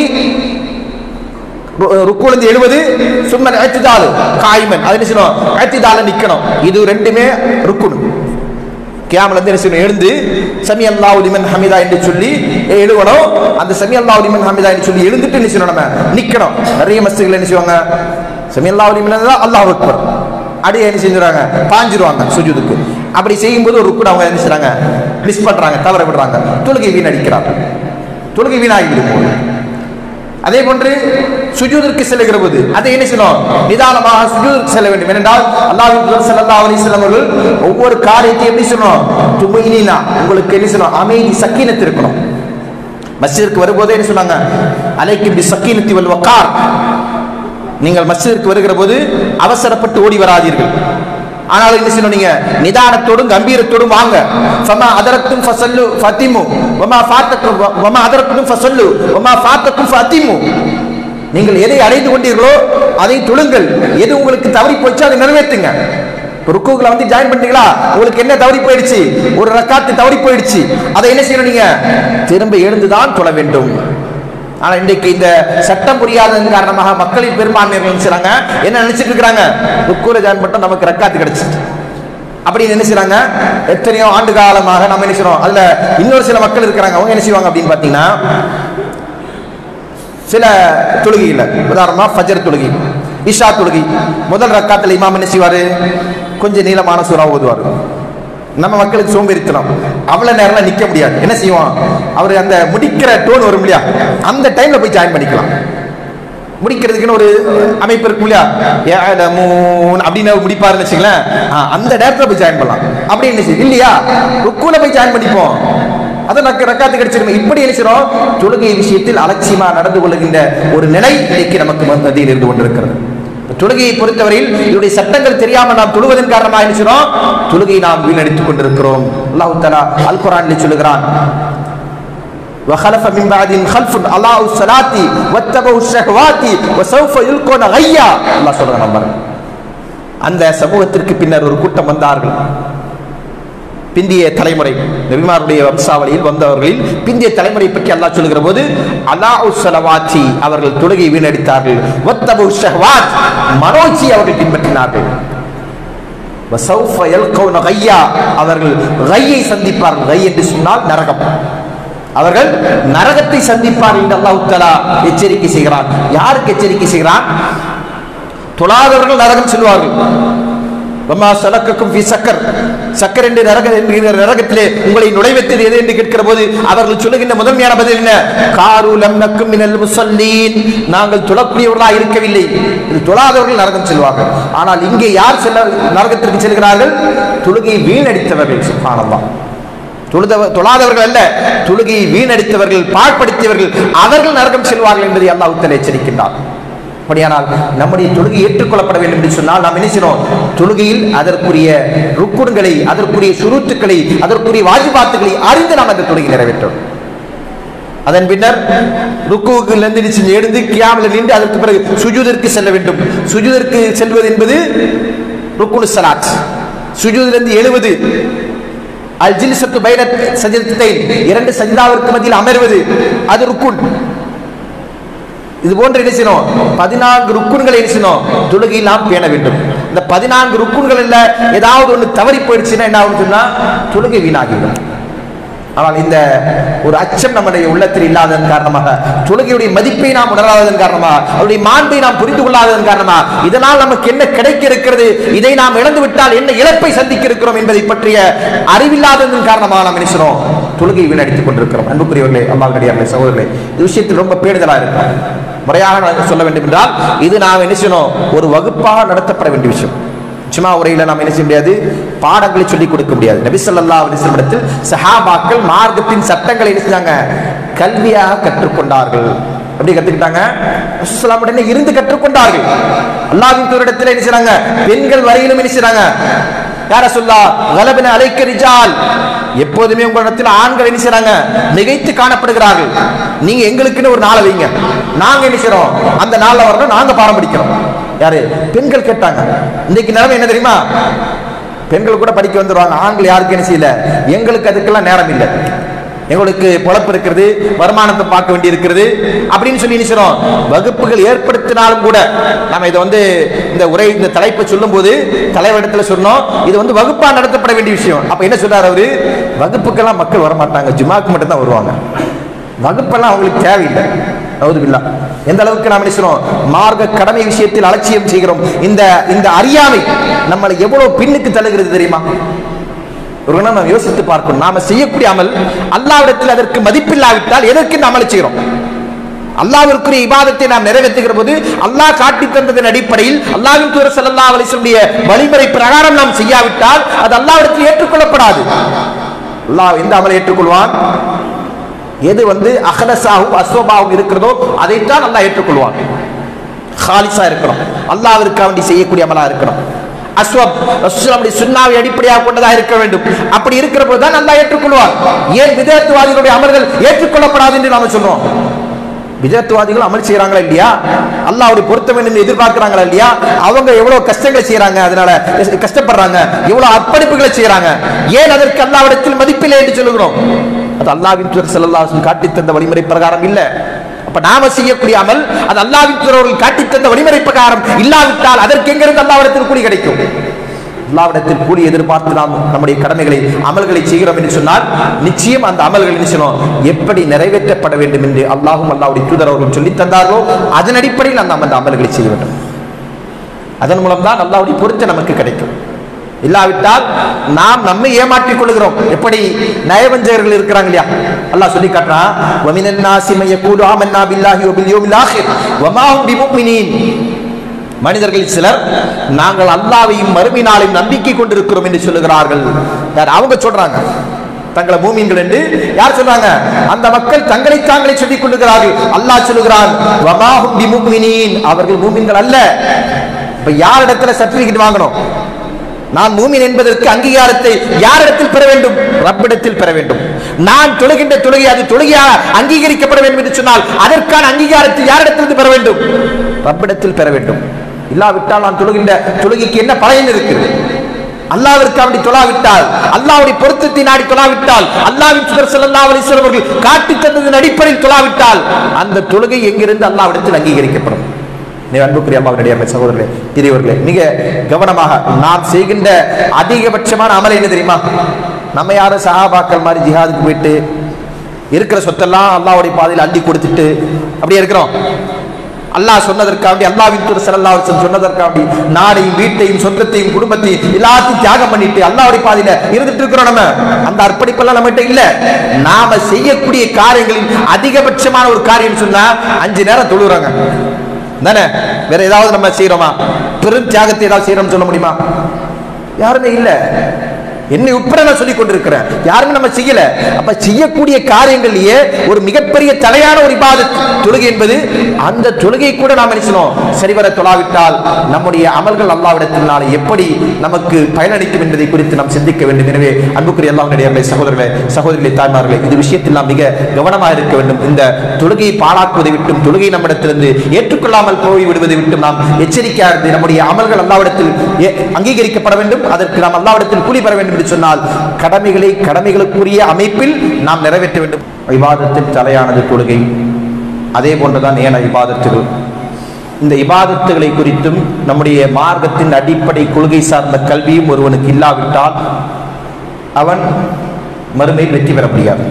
ருக்குல எழுவது, சும்மன் இஅ்திதால் காயிமன், அது என்ன செய்யணும்? இஅ்திதால நிக்கணும். இது ரெண்டுமே ருக்குன். கியாம்ல இருந்து என்ன செய்யணும்? எழுந்து சமி அல்லாஹு லிமன் ஹமிதா என்று சொல்லி எழுவணும். அந்த சமி அல்லாஹு லிமன் ஹமிதா என்று சொல்லி எழுந்துட்டு என்ன செய்யணும்? நம்ம நிக்கணும். நிறைய மஸ்ஜிதுல என்ன செய்வாங்க? சமியல்லாஹு லிமன் அல்லாஹ் அக்பர் அப்படியே என்ன செஞ்சுறாங்க, பாஞ்சிருவாங்க சுஜூதுக்கு. அப்படி செய்யும்போது ஒரு ருக்கு அவங்க என்ன செய்றாங்க, மிஸ் பண்றாங்க, தவற விடுறாங்க, தொழுகை வீணடிக்கிறாங்க, தொழுகை வீணாகிவிடும். அதே போன்று சுஜூதிற்கு செல்லுகிற போது அதை என்ன செய்யணும், நிதானமாக சுஜூதிற்கு செல்ல வேண்டும். ஏனென்றால் அல்லாஹ்வின் தூதர் ஸல்லல்லாஹு அலைஹி வஸல்லம் அவர்கள் ஒவ்வொரு காரியத்தையும் எப்படி சொல்லணும், துமைனீனா, உங்களுக்கு என்ன சொல்லணும், அமைதி சக்கீனத் இருக்கணும். மஸ்ஜிதுக்கு வரும்போதே என்ன சொன்னாங்க, அலைக்கும் பி சக்கீனத்தி வல் வகார், நீங்கள் மஸ்ஜிதுக்கு வருகிற போது அவசரப்பட்டு ஓடி வராதீர்கள், ஆனால் என்ன செய்யணும், நீங்க நிதானத்தோடும் கம்பீரத்தோடும் வாங்க. ஃபமா அதரக்தும் ஃபஸல்லு ஃபதிமு வமா ஃபாத்தக்கும் வமா அதரக்தும் ஃபஸல்லு வமா ஃபாத்தக்கும் ஃபதிமு, நீங்கள் எதை அடைந்து கொண்டீர்களோ அதை தொழுங்கள், எது உங்களுக்கு தவறி போச்சு அதை நிறைவேற்றுங்க. ருக்குல வந்து ஜாயின் பண்ணீங்களா, உங்களுக்கு என்ன தவறி போயிடுச்சு, ஒரு ரக்காத்து தவறி போயிடுச்சு, அதை என்ன செய்யணும், நீங்க திரும்ப எழுந்துதான் தொழ வேண்டும். ஆனா இன்றைக்கு இந்த சட்டம் புரியாததன் காரணமாக மக்களின் பெரும்பான்மையினர் நினைச்சாங்க, என்ன நினைச்சிட்டு இருக்கிறாங்க, ருக்குல ஜாயின் பண்ணா நமக்கு ரக்காத்து கிடைச்சிச்சு அப்படின்னு என்ன செய்றாங்க. எத்தனையோ ஆண்டு காலமாக நம்ம என்ன செய்றோம், அதுல இன்னொரு சில மக்கள் இருக்கிறாங்க, அவங்க என்ன செய்வாங்க அப்படின்னு பாத்தீங்கன்னா, சில தொழுகையில் உதாரணமா ஃபஜர் தொழுகை, இஷா தொழுகை, முதல் ரக்காத்துல இமாம் என்ன செய்வாரு, கொஞ்சம் நீளமான சூறா ஓதுவார். நம்ம மக்களுக்கு சோம்பேறித்தனம், அவ்வளவு நேரம் நிக்க முடியாது, என்ன செய்வோம், அவரு அந்த முடிக்கிற டோன் வரும் இல்லையா, அந்த டைம்ல போய் ஜாயின் பண்ணிக்கலாம். முடிக்கிறதுக்குன்னு ஒரு அமைப்பு இருக்கும் இல்லையா, அப்படின்னு முடிப்பாருன்னு வச்சுங்களேன், அந்த நேரத்தில் போய் ஜாயின் பண்ணலாம். அப்படி என்ன செய்யும் இல்லையா, ருக்குல போய் ஜாயின் பண்ணிப்போம், அதை ரக்காத்து கிடைச்சிருமே. இப்படி நினைச்சிடும் தொழுகை விஷயத்தில் அலட்சியமா நடந்து கொள்ளுகின்ற ஒரு நிலை இன்னைக்கு நமக்கு மத்தியில் இருந்து கொண்டிருக்கிறது. தொழுகையை பொறுத்தவரையில் இதனுடைய சட்டங்கள் தெரியாமல் நாம் தொழுவதன் காரணமாக நினைச்சிடும் தொழுகையை நாம் வீணடித்துக் கொண்டிருக்கிறோம். அல்லாஹ் தஆலா அல் குர்ஆனில் சொல்கிறான், وخلف من بعدهم خلف اضاعوا الصلاة واتبعوا الشهوات وسوف يلقون غيا. அல்லாஹ் சொல்றான், நம்பர் அந்த சமூகத்திற்கு பின்னர் ஒரு கூட்டம் வந்தார்கள், பிந்திய தலைமுறை, நபிமாருடைய வம்சாவளியில் வந்தவர்களில் பிந்திய தலைமுறை பற்றி அல்லாஹ் சொல்லுகிற போது, அலாஉ ஸலவாத்தி, அவர்கள் தொழுகை வீணடித்தார்கள், வத்தபு ஷஹவாத், மனோச்சி அவர்கள் பின்பற்றினார்கள், வஸௌஃப யல்கௌன கய்யா, அவர்கள் கையை சந்திப்பார்கள். கை என்று சொன்னால் நரகம், அவர்கள் நரகத்தை சந்திப்பார்கள் என்று அல்லாஹ் தஆலா எச்சரிக்கை செய்கிறான். யாருக்கு எச்சரிக்கை செய்கிறான், தொழாதவர்கள் நரகம் செல்வார்கள். வமா சலக்கக்கும் ஃபீ சக்கர், சக்கர் என்ற நரகத்திலே உங்களை நுழைவைத்தது எது என்று கேட்கிற போது அவர்கள் சொல்லுகின்ற முதன்மையான பதில் என்ன, காரு லம் நக்கும் மினல் முஸல்லீன், நாங்கள் தொழக்கூடியவர்களாக இருக்கவில்லை. இது தொழாதவர்கள் நரகம் செல்வார்கள். ஆனால் இங்கே யார் நரகத்திற்கு செல்கிறார்கள், தொழுகையை வீணடித்தவர்கள். சுப்ஹானல்லாஹ், தொழாதவர்கள் அல்ல, தொழுகையை வீணடித்தவர்கள், பாழ்படுத்தியவர்கள், அவர்கள் நரகம் செல்வார்கள் என்பதை அல்லாஹ் தஆலா எச்சரிக்கின்றார். அப்படியானால் நம்முடைய தொழுகை ஏற்றுக்கொள்ளப்பட வேண்டும் என்று சொன்னால் நாம் நினைக்கிறோம், தொழுகையில் அதற்குரிய ருக்குன்களை, அதற்குரிய சுருத்துக்களை, அதற்குரிய வாஜிபாத்துக்களை அறிந்து நாம் அந்த தொழுகை நிறைவேற்றோம். அதன் பின்னர் ருக்குவிலிருந்து எழுந்து கியாமில் நின்று அதற்கு பிறகு சுஜூதிற்கு செல்ல வேண்டும். சுஜூதிற்கு செல்வது என்பது ருக்குனு ஸலாத், சுஜூதிலிருந்து எழுவது, அல் ஜில்சத்து பைன சஜ்தத்தைன், இரண்டு சஜ்தாவிற்கு மத்தியில் அமர்வது, அது ருக்குன். இது போன்ற என்ன செய்யணும், 14 ருக்குன்களை என்ன செய்யணும், தொழுகையில் நாம் பேண வேண்டும். இந்த 14 ருக்குன்கள் இல்ல ஏதாவது ஒன்று தவறி போயிடுச்சுன்னா என்ன ஆகும் சொன்னா தொழுகை வீணாகிடும். ஆனால் இந்த ஒரு அச்சம் நம்முடைய உள்ளத்தில் இல்லாததன் காரணமாக, தொழுகையுடைய மதிப்பை நாம் உணராததன் காரணமாக, அவருடைய மாண்பை நாம் புரிந்து கொள்ளாததன் காரணமாக, இதனால் நமக்கு என்ன கிடைக்க இருக்கிறது, இதை நாம் இழந்து விட்டால் என்ன இழப்பை சந்திக்க இருக்கிறோம் என்பதை பற்றிய அறிவில்லாததன் காரணமாக நாம் நினைக்கிறோம் தொழுகை வீணடித்துக் கொண்டிருக்கிறோம். அன்புக்குரியவர்களே, அல்லாஹ்வுடைய சகோதரர்களே, இந்த விஷயத்தில் ரொம்ப பேணுதலா இருக்கும். முறையாக சொல்ல வேண்டும் என்றால் இது நாம் என்ன செய்யணும், ஒரு வகுப்பாக நடத்தப்பட வேண்டிய விஷயம். சும்மா உரையில நாம் என்ன செய்ய முடியாது, பாடங்களை சொல்லிக் கொடுக்க முடியாது. நபி ஸல்லல்லாஹு அலைஹி வஸல்லம் இடத்தில் சஹாபாக்கள் மார்க்கத்தின் சட்டங்களை என்ன செஞ்சாங்க, கல்வியாக கற்றுக்கொண்டார்கள். எப்படி கற்றுக்கிட்டாங்க, ரசூலுல்லாஹ் உடனே இருந்து கற்றுக்கொண்டார்கள். அல்லாஹ்வின் தூதரிடத்தில் என்ன செய்றாங்க, பெண்கள் வரையிலும் என்ன செய்றாங்க, யா ரசூலுல்லாஹ் கலபன அலைக்க ரிஜால், எப்போதுமே உங்களிடத்தில் ஆண்கள் என்ன செய்றாங்க, மிகைத்து காணப்படுகிறார்கள், நீங்க எங்களுக்குன்னு ஒரு நாளை வைங்க, நாங்க என்ன செய்றோம் அந்த நாள்ல வரணும், நாங்க பாடம் படிக்கிறோம். யாரு, பெண்கள் கேட்டாங்க. இன்னைக்கு நிலைமை என்ன தெரியுமா, பெண்கள் கூட படிக்க வந்துடுவாங்க, ஆண்கள் யாருக்கு என்ன செய்யல, எங்களுக்கு அதுக்கெல்லாம் நேரம் இல்லை, எங்களுக்கு பொழப்பு இருக்கிறது, வருமானத்தை பார்க்க வேண்டி இருக்கிறது அப்படின்னு சொல்லி நினைக்கிறோம். வகுப்புகள் ஏற்படுத்தினாலும் கூட நம்ம இதை இந்த உரை, இந்த தலைப்பை சொல்லும் போது தலைவரிடத்துல சொன்னோம், இது வகுப்பா நடத்தப்பட வேண்டிய விஷயம். அப்ப என்ன சொல்றாரு அவரு, வகுப்புக்கெல்லாம் மக்கள் வரமாட்டாங்க, ஜுமாக்கு மட்டும் தான் வருவாங்க, வகுப்பெல்லாம் அவங்களுக்கு தேவையில்லை. நவுதுபில்லாஹ். எந்த அளவுக்கு நாம் நினைக்கிறோம் மார்க்க கடமை விஷயத்தில் அலட்சியம் செய்கிறோம். இந்த அறியாமை நம்மளை எவ்வளவு பின்னுக்கு தள்ளுகிறது தெரியுமா? ஒரு நாம் யோசித்து பார்க்கணும். நாம செய்யக்கூடிய அமல் அல்லாஹ்விடத்தில் அதற்கு மதிப்பில்லாவிட்டால் எதற்கு நாம் அமல் செய்கிறோம்? அல்லாஹ்விற்குரிய இபாதத்தை நாம் நிறைவேற்றுகிற போது அல்லாஹ் காட்டி தந்ததன் அடிப்படையில் அல்லாஹ்வின் தூதர் ஸல்லல்லாஹு அலைஹி வஸல்லம் வழிமுறை பிரகாரம் நாம் செய்யாவிட்டால் அது அல்லாஹ்விடத்தில் ஏற்றுக்கொள்ளப்படாது. அல்லாஹ் எந்த அமலை ஏற்றுக்கொள்வான்? எது அஹ்லஸாவும் அஸ்வபாவும் இருக்கிறதோ அதைத்தான் அல்லாஹ் ஏற்றுக்கொள்வான். ஹாலிஸா இருக்கணும், அல்லாஹ்விற்காக வேண்டி செய்யக்கூடிய அமலா இருக்கணும். அஸ்வப் ரசூலுல்லாஹி சுன்னாவை அடிப்படையாக கொண்டதாக இருக்க வேண்டும். அப்படி இருக்கிற போது தான் அல்லாஹ் ஏற்றுக்கொள்வான். ஏன் விதத்துவாதிகளுடைய அமல்கள் ஏற்றுக்கொள்ளப்படாது என்று நாம சொல்றோம்? விதத்துவாதிகள் அமல் செய்யறாங்களா இல்லையா? அல்லாஹ்வுடைய பொருத்தம் என்று எதிர்பார்க்கிறாங்களா இல்லையா? அவங்க எவ்வளவு கஷ்டங்களை செய்யறாங்க, அதனால கஷ்டப்படுறாங்க, எவ்வளவு அர்ப்பணிப்புகளை செய்யறாங்க. ஏன் அதற்கு அல்லாஹ்விடத்தில் மதிப்பில்லை என்று சொல்லுகிறோம்? அது அல்லாஹ்வின் தூதர் ஸல்லல்லாஹு அலைஹி வஸல்லம் காட்டி தந்த வழிமுறை பிரகாரம் இல்ல. அப்ப நாம செய்யக்கூடிய அமல் அது அல்லாஹ்வின் தூதர் காட்டி தந்த வழிமுறை பிரகாரம் இல்லாவிட்டால் அதற்கு எங்கிருந்து அல்லாஹ்விடத்தில் கூலி கிடைக்கும்? அல்லாஹ்விடத்தில் கூலி எதிர்பார்த்து நாம் நம்முடைய கடமைகளை அமல்களை செய்கிறோம் என்று சொன்னால் நிச்சயம் அந்த அமல்கள் எப்படி நிறைவேற்றப்பட வேண்டும் என்று அல்லாஹும் அல்லாஹ்வுடைய தூதர் அவர்கள் சொல்லி தந்தார்களோ அதன் அடிப்படையில் நாம் அந்த அமல்களை செய்ய வேண்டும். அதன் மூலம் தான் அல்லாஹ்வுடைய பொருத்தம் நமக்கு கிடைக்கும். இல்லாவிட்டால் நாம் நம்மை ஏமாற்றிக் கொள்கிறோம். எப்படி நயவஞ்சகர்கள் இருக்கிறாங்க இல்லையா? அல்லாஹ் சொல்லி காட்டுறான், வமினன் நாஸி மன் யகூலு ஆமன்னா பில்லாஹி வபில் யௌமில் ஆகிர் வமா ஹும் பிமுமினீன். மனிதர்களில் சிலர் நாங்கள் அல்லாஹ்வையும் மறுமை நாளையும் நம்பிக்கை கொண்டிருக்கிறோம் என்று சொல்லுகிறார்கள். அவங்க சொல்றாங்க தங்களை மூமின்கள் என்று. யார் சொல்றாங்க? அந்த மக்கள் தங்களை தாங்களே சொல்லிக் கொள்கிறார்கள். அல்லாஹ் சொல்லுகிறான், வமா ஹும் பிமுமினீன், அவர்கள் மூமின்கள் அல்ல. இப்ப யாரிடத்துல சர்டிபிகேட் வாங்கணும்? நான் மூமின் என்பதற்கு அங்கீகாரத்தை யாரிடத்தில் பெற வேண்டும்? ரப்பிடத்தில் பெற வேண்டும். நான் தொழுகின்ற தொழுகை அது தொழுகையாக அங்கீகரிக்கப்பட வேண்டும் என்று சொன்னால் அதற்கான அங்கீகாரத்தை யாரிடத்திலிருந்து பெற வேண்டும்? ரப்பிடத்தில் பெற வேண்டும். இல்லாவிட்டால் நான் தொழுகின்ற தொழுகைக்கு என்ன பயன் இருக்கிறது? அல்லாஹ்விற்காக வேண்டி தொழாவிட்டால், அல்லாஹ்வுடைய பொருத்தத்தை நாடி தொழாவிட்டால், அல்லாஹ்வின் தூதர் ஸல்லல்லாஹு அலைஹி வஸல்லம் அவர்கள் காட்டி தந்ததன் அடிப்படையில் தொழாவிட்டால் அந்த தொழுகை எங்கிருந்து அல்லாஹ்விடத்தில் அங்கீகரிக்கப்படும்? அன்புக்குரிய அல்லாஹ்வுடைய சகோதரர்களே, பெரியவர்களே, மிக கவனமாக நாம் செய்கின்ற அதிகபட்சமான அமல் என்ன தெரியுமா? நம்ம யாரும் சஹாபாக்கள் மாதிரி ஜிஹாதுக்கு போயிட்டு இருக்கிற சொத்தெல்லாம் அல்லாஹ்வுடைய பாதையில் அள்ளி கொடுத்துட்டு அப்படியே இருக்கிறோம். அல்லாஹ் சொன்னதற்காண்டி, அல்லாஹ்வின் தூதர் ஸல்லல்லாஹு அலைஹி வஸல்லம் சொன்னதற்காண்டி நாடையும் வீட்டையும் சொந்தத்தையும் குடும்பத்தையும் எல்லாத்தையும் தியாகம் பண்ணிட்டு அல்லாஹ்வுடைய பாதையில இருந்துட்டு இருக்கிறோம். நம்ம அந்த அர்ப்பணிப்பெல்லாம் நம்மகிட்ட இல்ல. நாம செய்யக்கூடிய காரியங்களின் அதிகபட்சமான ஒரு காரியம் சொன்னா 5 நேரம் தொழுறாங்க தானே? வேற ஏதாவது நம்ம செய்யறோமா? பெரும் தியாகத்தை ஏதாவது செய்யறோம் சொல்ல முடியுமா? யாருமே இல்ல. என்னை உட்பட நான் சொல்லிக் கொண்டிருக்கிறேன், யாருமே நம்ம செய்யல. அப்ப செய்யக்கூடிய காரியங்களிலேயே ஒரு மிகப்பெரிய தலையான ஒரு இபாதத் தொழுகை என்பது. அந்த தொழுகை கூட நாம் நினைச்சோம் சரிவர தொழாவிட்டால் நம்முடைய அமல்கள் அல்லாஹ்விடத்தில் நாளை எப்படி நமக்கு பயனளிக்கும் என்பதை குறித்து நாம் சிந்திக்க வேண்டும். எனவே அன்புக்குரிய அல்லாஹ்வுடைய சகோதரர்களே, சகோதரிகளே, தாய்மார்களே, இந்த விஷயத்தில் நாம் மிக கவனமாக இருக்க வேண்டும். இந்த தொழுகையை பாழாக்குவதை விட்டும், தொழுகை நம்மிடத்திலிருந்து ஏற்றுக்கொள்ளாமல் போய் விடுவதை விட்டும் நாம் எச்சரிக்கையாக இருந்து நம்முடைய அமல்கள் அல்லாஹ்விடத்தில் அங்கீகரிக்கப்பட வேண்டும். அதற்கு நாம் அல்லாஹ்விடத்தில் கூலி பெற வேண்டும் சொன்னால் கடமைகளுக்குரிய அமைப்பில் நாம் நிறைவேற்ற வேண்டும். இபாதத்தின் தலையானது தொழுகை. அதே போன்றுதான் ஏன இபாதத்துகள். இந்த இபாதத்துகளை குறித்தும் நம்முடைய மார்க்கத்தின் அடிப்படை கொள்கை சார்ந்த கல்வியும் ஒருவனுக்கு இல்லாவிட்டால் அவன் மறுமையில் வெற்றி பெற முடியாது.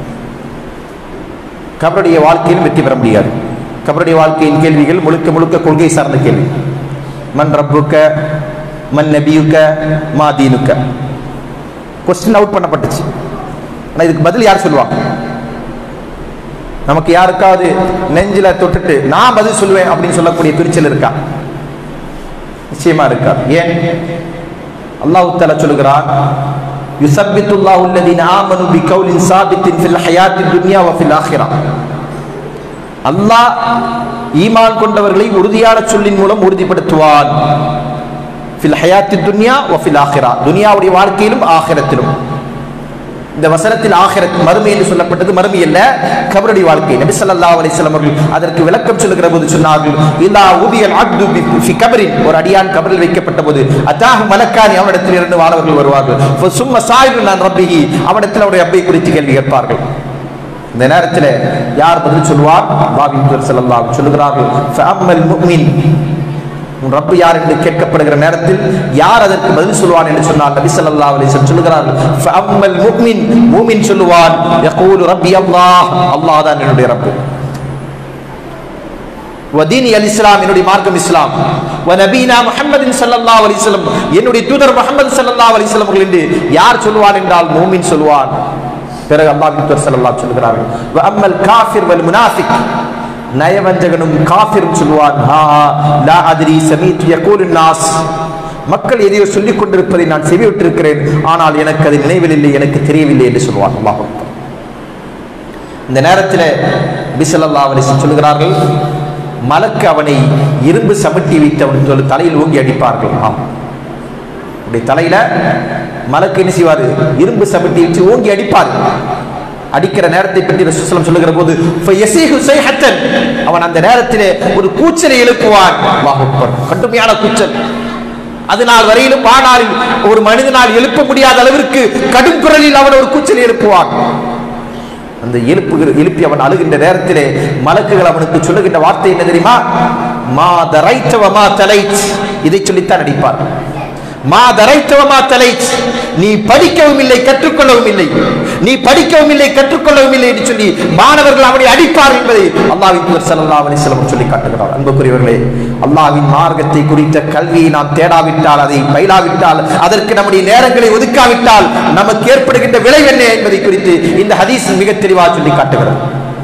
கபருடைய வாழ்க்கையில் வெற்றி பெற முடியாது. கபருடைய வாழ்க்கையின் கேள்விகள் முழுக்க முழுக்க கொள்கை சார்ந்த கேள்வி. மன் ரப்புக்க, மன் நபியுக்க, மா தீனுக்க. Question out பண்ணப்பட்டுச்சு. ஆனா இதுக்கு பதில் யார் சொல்லுவாங்க? நமக்கு யாருக்காவது நெஞ்சில தொட்டுட்டு நான் பதில் சொல்லுவேன் அப்படின்னு சொல்லக்கூடிய துணிச்சல் இருக்கா? நிச்சயமா இருக்கா. ஏன்? அல்லாஹ் தஆலா சொல்கிறான், யுஸப்பித்துல்லாஹு அல்லதீன ஆமனு பிகௌலின் சாபித்தின் ஃபில் ஹயாத்தித் துன்யா வ ஃபில் ஆখিরাহ. அல்லாஹ் ஈமான் கொண்டவர்களை உறுதியான சொல்லின் மூலம் உறுதிப்படுத்துவான். ஃபில் ஹயாத்தித் துன்யா வ ஃபில் ஆখিরাহ, துனியாவுடைய வாழ்க்கையிலும் ஆখিরাத்திலும். இந்த வசனத்தில் ஆখিরাத் மறுமை என்று சொல்லப்பட்டது மறுமை அல்ல, கபருடைய வாழ்க்கை. நபி ஸல்லல்லாஹு அலைஹி வஸல்லம் அவர்கள் அதற்கு விளக்கம் சொல்லுகிற போது சொன்னார்கள், இதா உதியல் அப்து ஃபி கபரின், ஒரு அடியான் கபரில் வைக்கப்பட்ட போது அதாஹு மலக்கானி, அவனிடத்தில் இருந்து வானவர்கள் வருவார்கள். ஃபசும்ம சாயிலுன் அன் ரப்பிஹி, அவனிடத்தில் அவருடைய ரப்பை குறித்து கேள்வி கேட்பார்கள். இந்த நேரத்தில் யார் பதில் சொல்வார்? அல்லாஹ்வின் தூதர் ஸல்லல்லாஹு அலைஹி வஸல்லம் சொல்கிறார்கள், ஃபஅம்மல் முஃமின், உன் ரப்பு யார் என்று கேட்கப்படுகிற நேரத்தில் யார் அதற்கு பதில் சொல்வான் என்று சொன்னால் நபி ஸல்லல்லாஹு அலைஹி வஸல்லம் சொல்கிறார்கள், ஃபஅம்மல் முஃமின், மூமின் சொல்லுவான், யகூலு ரப்பி அல்லாஹ், அல்லாஹ் தான் என்னுடைய ரப்பு. வதீனி அல் இஸ்லாம், என்னுடைய மார்க்கம் இஸ்லாம், வநபீனா முஹம்மதின் ஸல்லல்லாஹு அலைஹி வஸல்லம், என்னுடைய தூதர் முஹம்மது ஸல்லல்லாஹு அலைஹி வஸல்லம் என்று யார் சொல்வான் என்றால் மூமின் சொல்வான். பிறகு அல்லாஹ்வின் தூதர் ஸல்லல்லாஹு சொல்கிறார்கள், வ அம்மல் காஃபிர் வல் முனாஃபிக், நயவஞ்சகனும் காஃபிரும் சொல்வான், ஹா லா அத்ரி சமீது யகூலுன் நாஸ், மக்கள் எதையோ சொல்லிக் கொண்டிருப்பதை நான் செவிவிட்டிருக்கிறேன், ஆனால் எனக்கு அது நினைவில் இல்லை, எனக்கு தெரியவில்லை என்று சொல்வான். அல்லாஹ் அக்பர். இந்த நேரத்தில் நபி ஸல்லல்லாஹு அலைஹி வஸல்லம் சொல்கிறார்கள், மலக்கு அவனை இரும்பு சமட்டி வைத்து அவன் தலையில் ஓங்கி அடிப்பார்கள். அப்படி தலையில மலக்கு என்ன செய்வாரு, இரும்பு சமட்டி வச்சு ஓங்கி அடிப்பார். அடிக்கிற நேரத்தை பற்றி ரசூலுல்லாஹி ஸல்லல்லாஹு அலைஹி வஸல்லம் சொல்லுகிற போது ஃபயஸீஹு ஸைஹத்தன், அவன் அந்த நேரத்திலே ஒரு கூச்சலை எழுப்புவான். அல்லாஹ் அக்பர். கடுமையான கூச்சல். அதனால் வரையிலும் வானாளில் ஒரு மனிதனால் எழுப்ப முடியாத அளவிற்கு கடும் குரலில் அவன் ஒரு கூச்சல் எழுப்புவான். அந்த எழுப்பி அவன் அழுகின்ற நேரத்திலே மலக்குகள் அவனுக்கு சொல்லுகின்ற வார்த்தை என்ன தெரியுமா? மா தரைத்த வ மா தலைத், இதை சொல்லித்தான் அடிப்பார். மா தரைத்த வ மா தலைத், நீ படிக்கவும் இல்லை கற்றுக்கொள்ளவும் இல்லை, நீ படிக்கவும் இல்லை கற்றுக்கொள்ளவும் இல்லை என்று சொல்லி மாணவர்கள் அவனை அடிப்பார் என்பதை அல்லாஹ்வின் தூதர் ஸல்லல்லாஹு அலைஹி வஸல்லம் சொல்லி காட்டுகிறார். அன்புக்குரியவர்களே, அல்லாஹ்வின் மார்க்கத்தை குறித்த கல்வியை நாம் தேடாவிட்டால், அதை பயிலாவிட்டால், அதற்கு நம்முடைய நேரங்களை ஒதுக்காவிட்டால் நமக்கு ஏற்படுகின்ற விளைவு என்ன என்பதை குறித்து இந்த ஹதீஸ் மிக தெளிவாக சொல்லி காட்டுகிறது.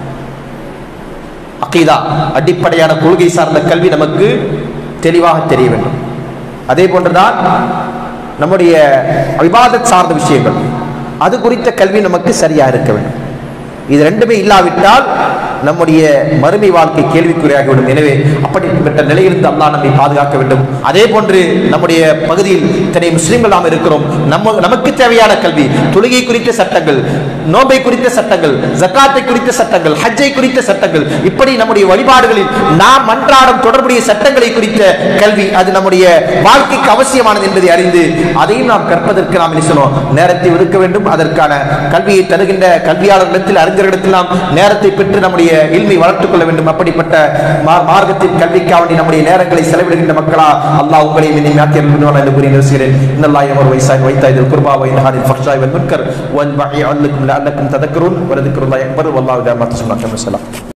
அகீதா, அடிப்படையான கொள்கை சார்ந்த கல்வி நமக்கு தெளிவாக தெரிய வேண்டும். அதே போன்றுதான் நம்முடைய இபாதத் சார்ந்த விஷயங்கள், அது குறித்த கல்வி நமக்கு சரியா இருக்க வேண்டும். இது ரெண்டுமே இல்லாவிட்டால் நம்முடைய மறுமை வாழ்க்கை கேள்விக்குறியாகிவிடும். எனவே அப்படிப்பட்ட நிலையிலிருந்து அல்லாஹ் நம்மை பாதுகாக்க வேண்டும். அதே போன்று நம்முடைய பகுதியில் இத்தனை முஸ்லிம்கள் நாம் இருக்கிறோம். நமக்கு தேவையான கல்வி, தொழுகை குறித்த சட்டங்கள், நோன்பை குறித்த சட்டங்கள், ஜக்காத்தை குறித்த சட்டங்கள், ஹஜ்ஜை குறித்த சட்டங்கள், இப்படி நம்முடைய வழிபாடுகளில் நாம் அன்றாடம் தொடர்புடைய சட்டங்களை குறித்த கல்வி, அது நம்முடைய வாழ்க்கைக்கு அவசியமானது என்பதை அறிந்து அதையும் நாம் கற்பதற்கு நாம் நேரத்தை ஒதுக்க வேண்டும். அதற்கான கல்வியை தருகின்ற கல்வியாளர்களிடத்தில், அறிஞர்களிடத்தில் நாம் நேரத்தை பெற்று நம்முடைய இல்மை வளர்த்துக் கொள்ள வேண்டும். அப்படிப்பட்ட மார்க்கத்தின் கல்விக்காக நம்முடைய நேரங்களை செலவிடுகின்ற மக்களா அல்லாஹ் உங்களை என்று கூறி நிறுத்துகிறேன். இன்னல்லாஹ் யஅமுரு பிஸ்ஸலாத்தி வ ஈதாஇல் குர்பா வ யன்ஹா அனில் ஃபஹ்ஷாஇ வல் முன்கர் வ யஅல்லமுக்கும் லஅல்லக்கும் ததக்கரூன் வ ذிக்ருல்லாஹி அக்பர் வல்லாஹு தஆலா.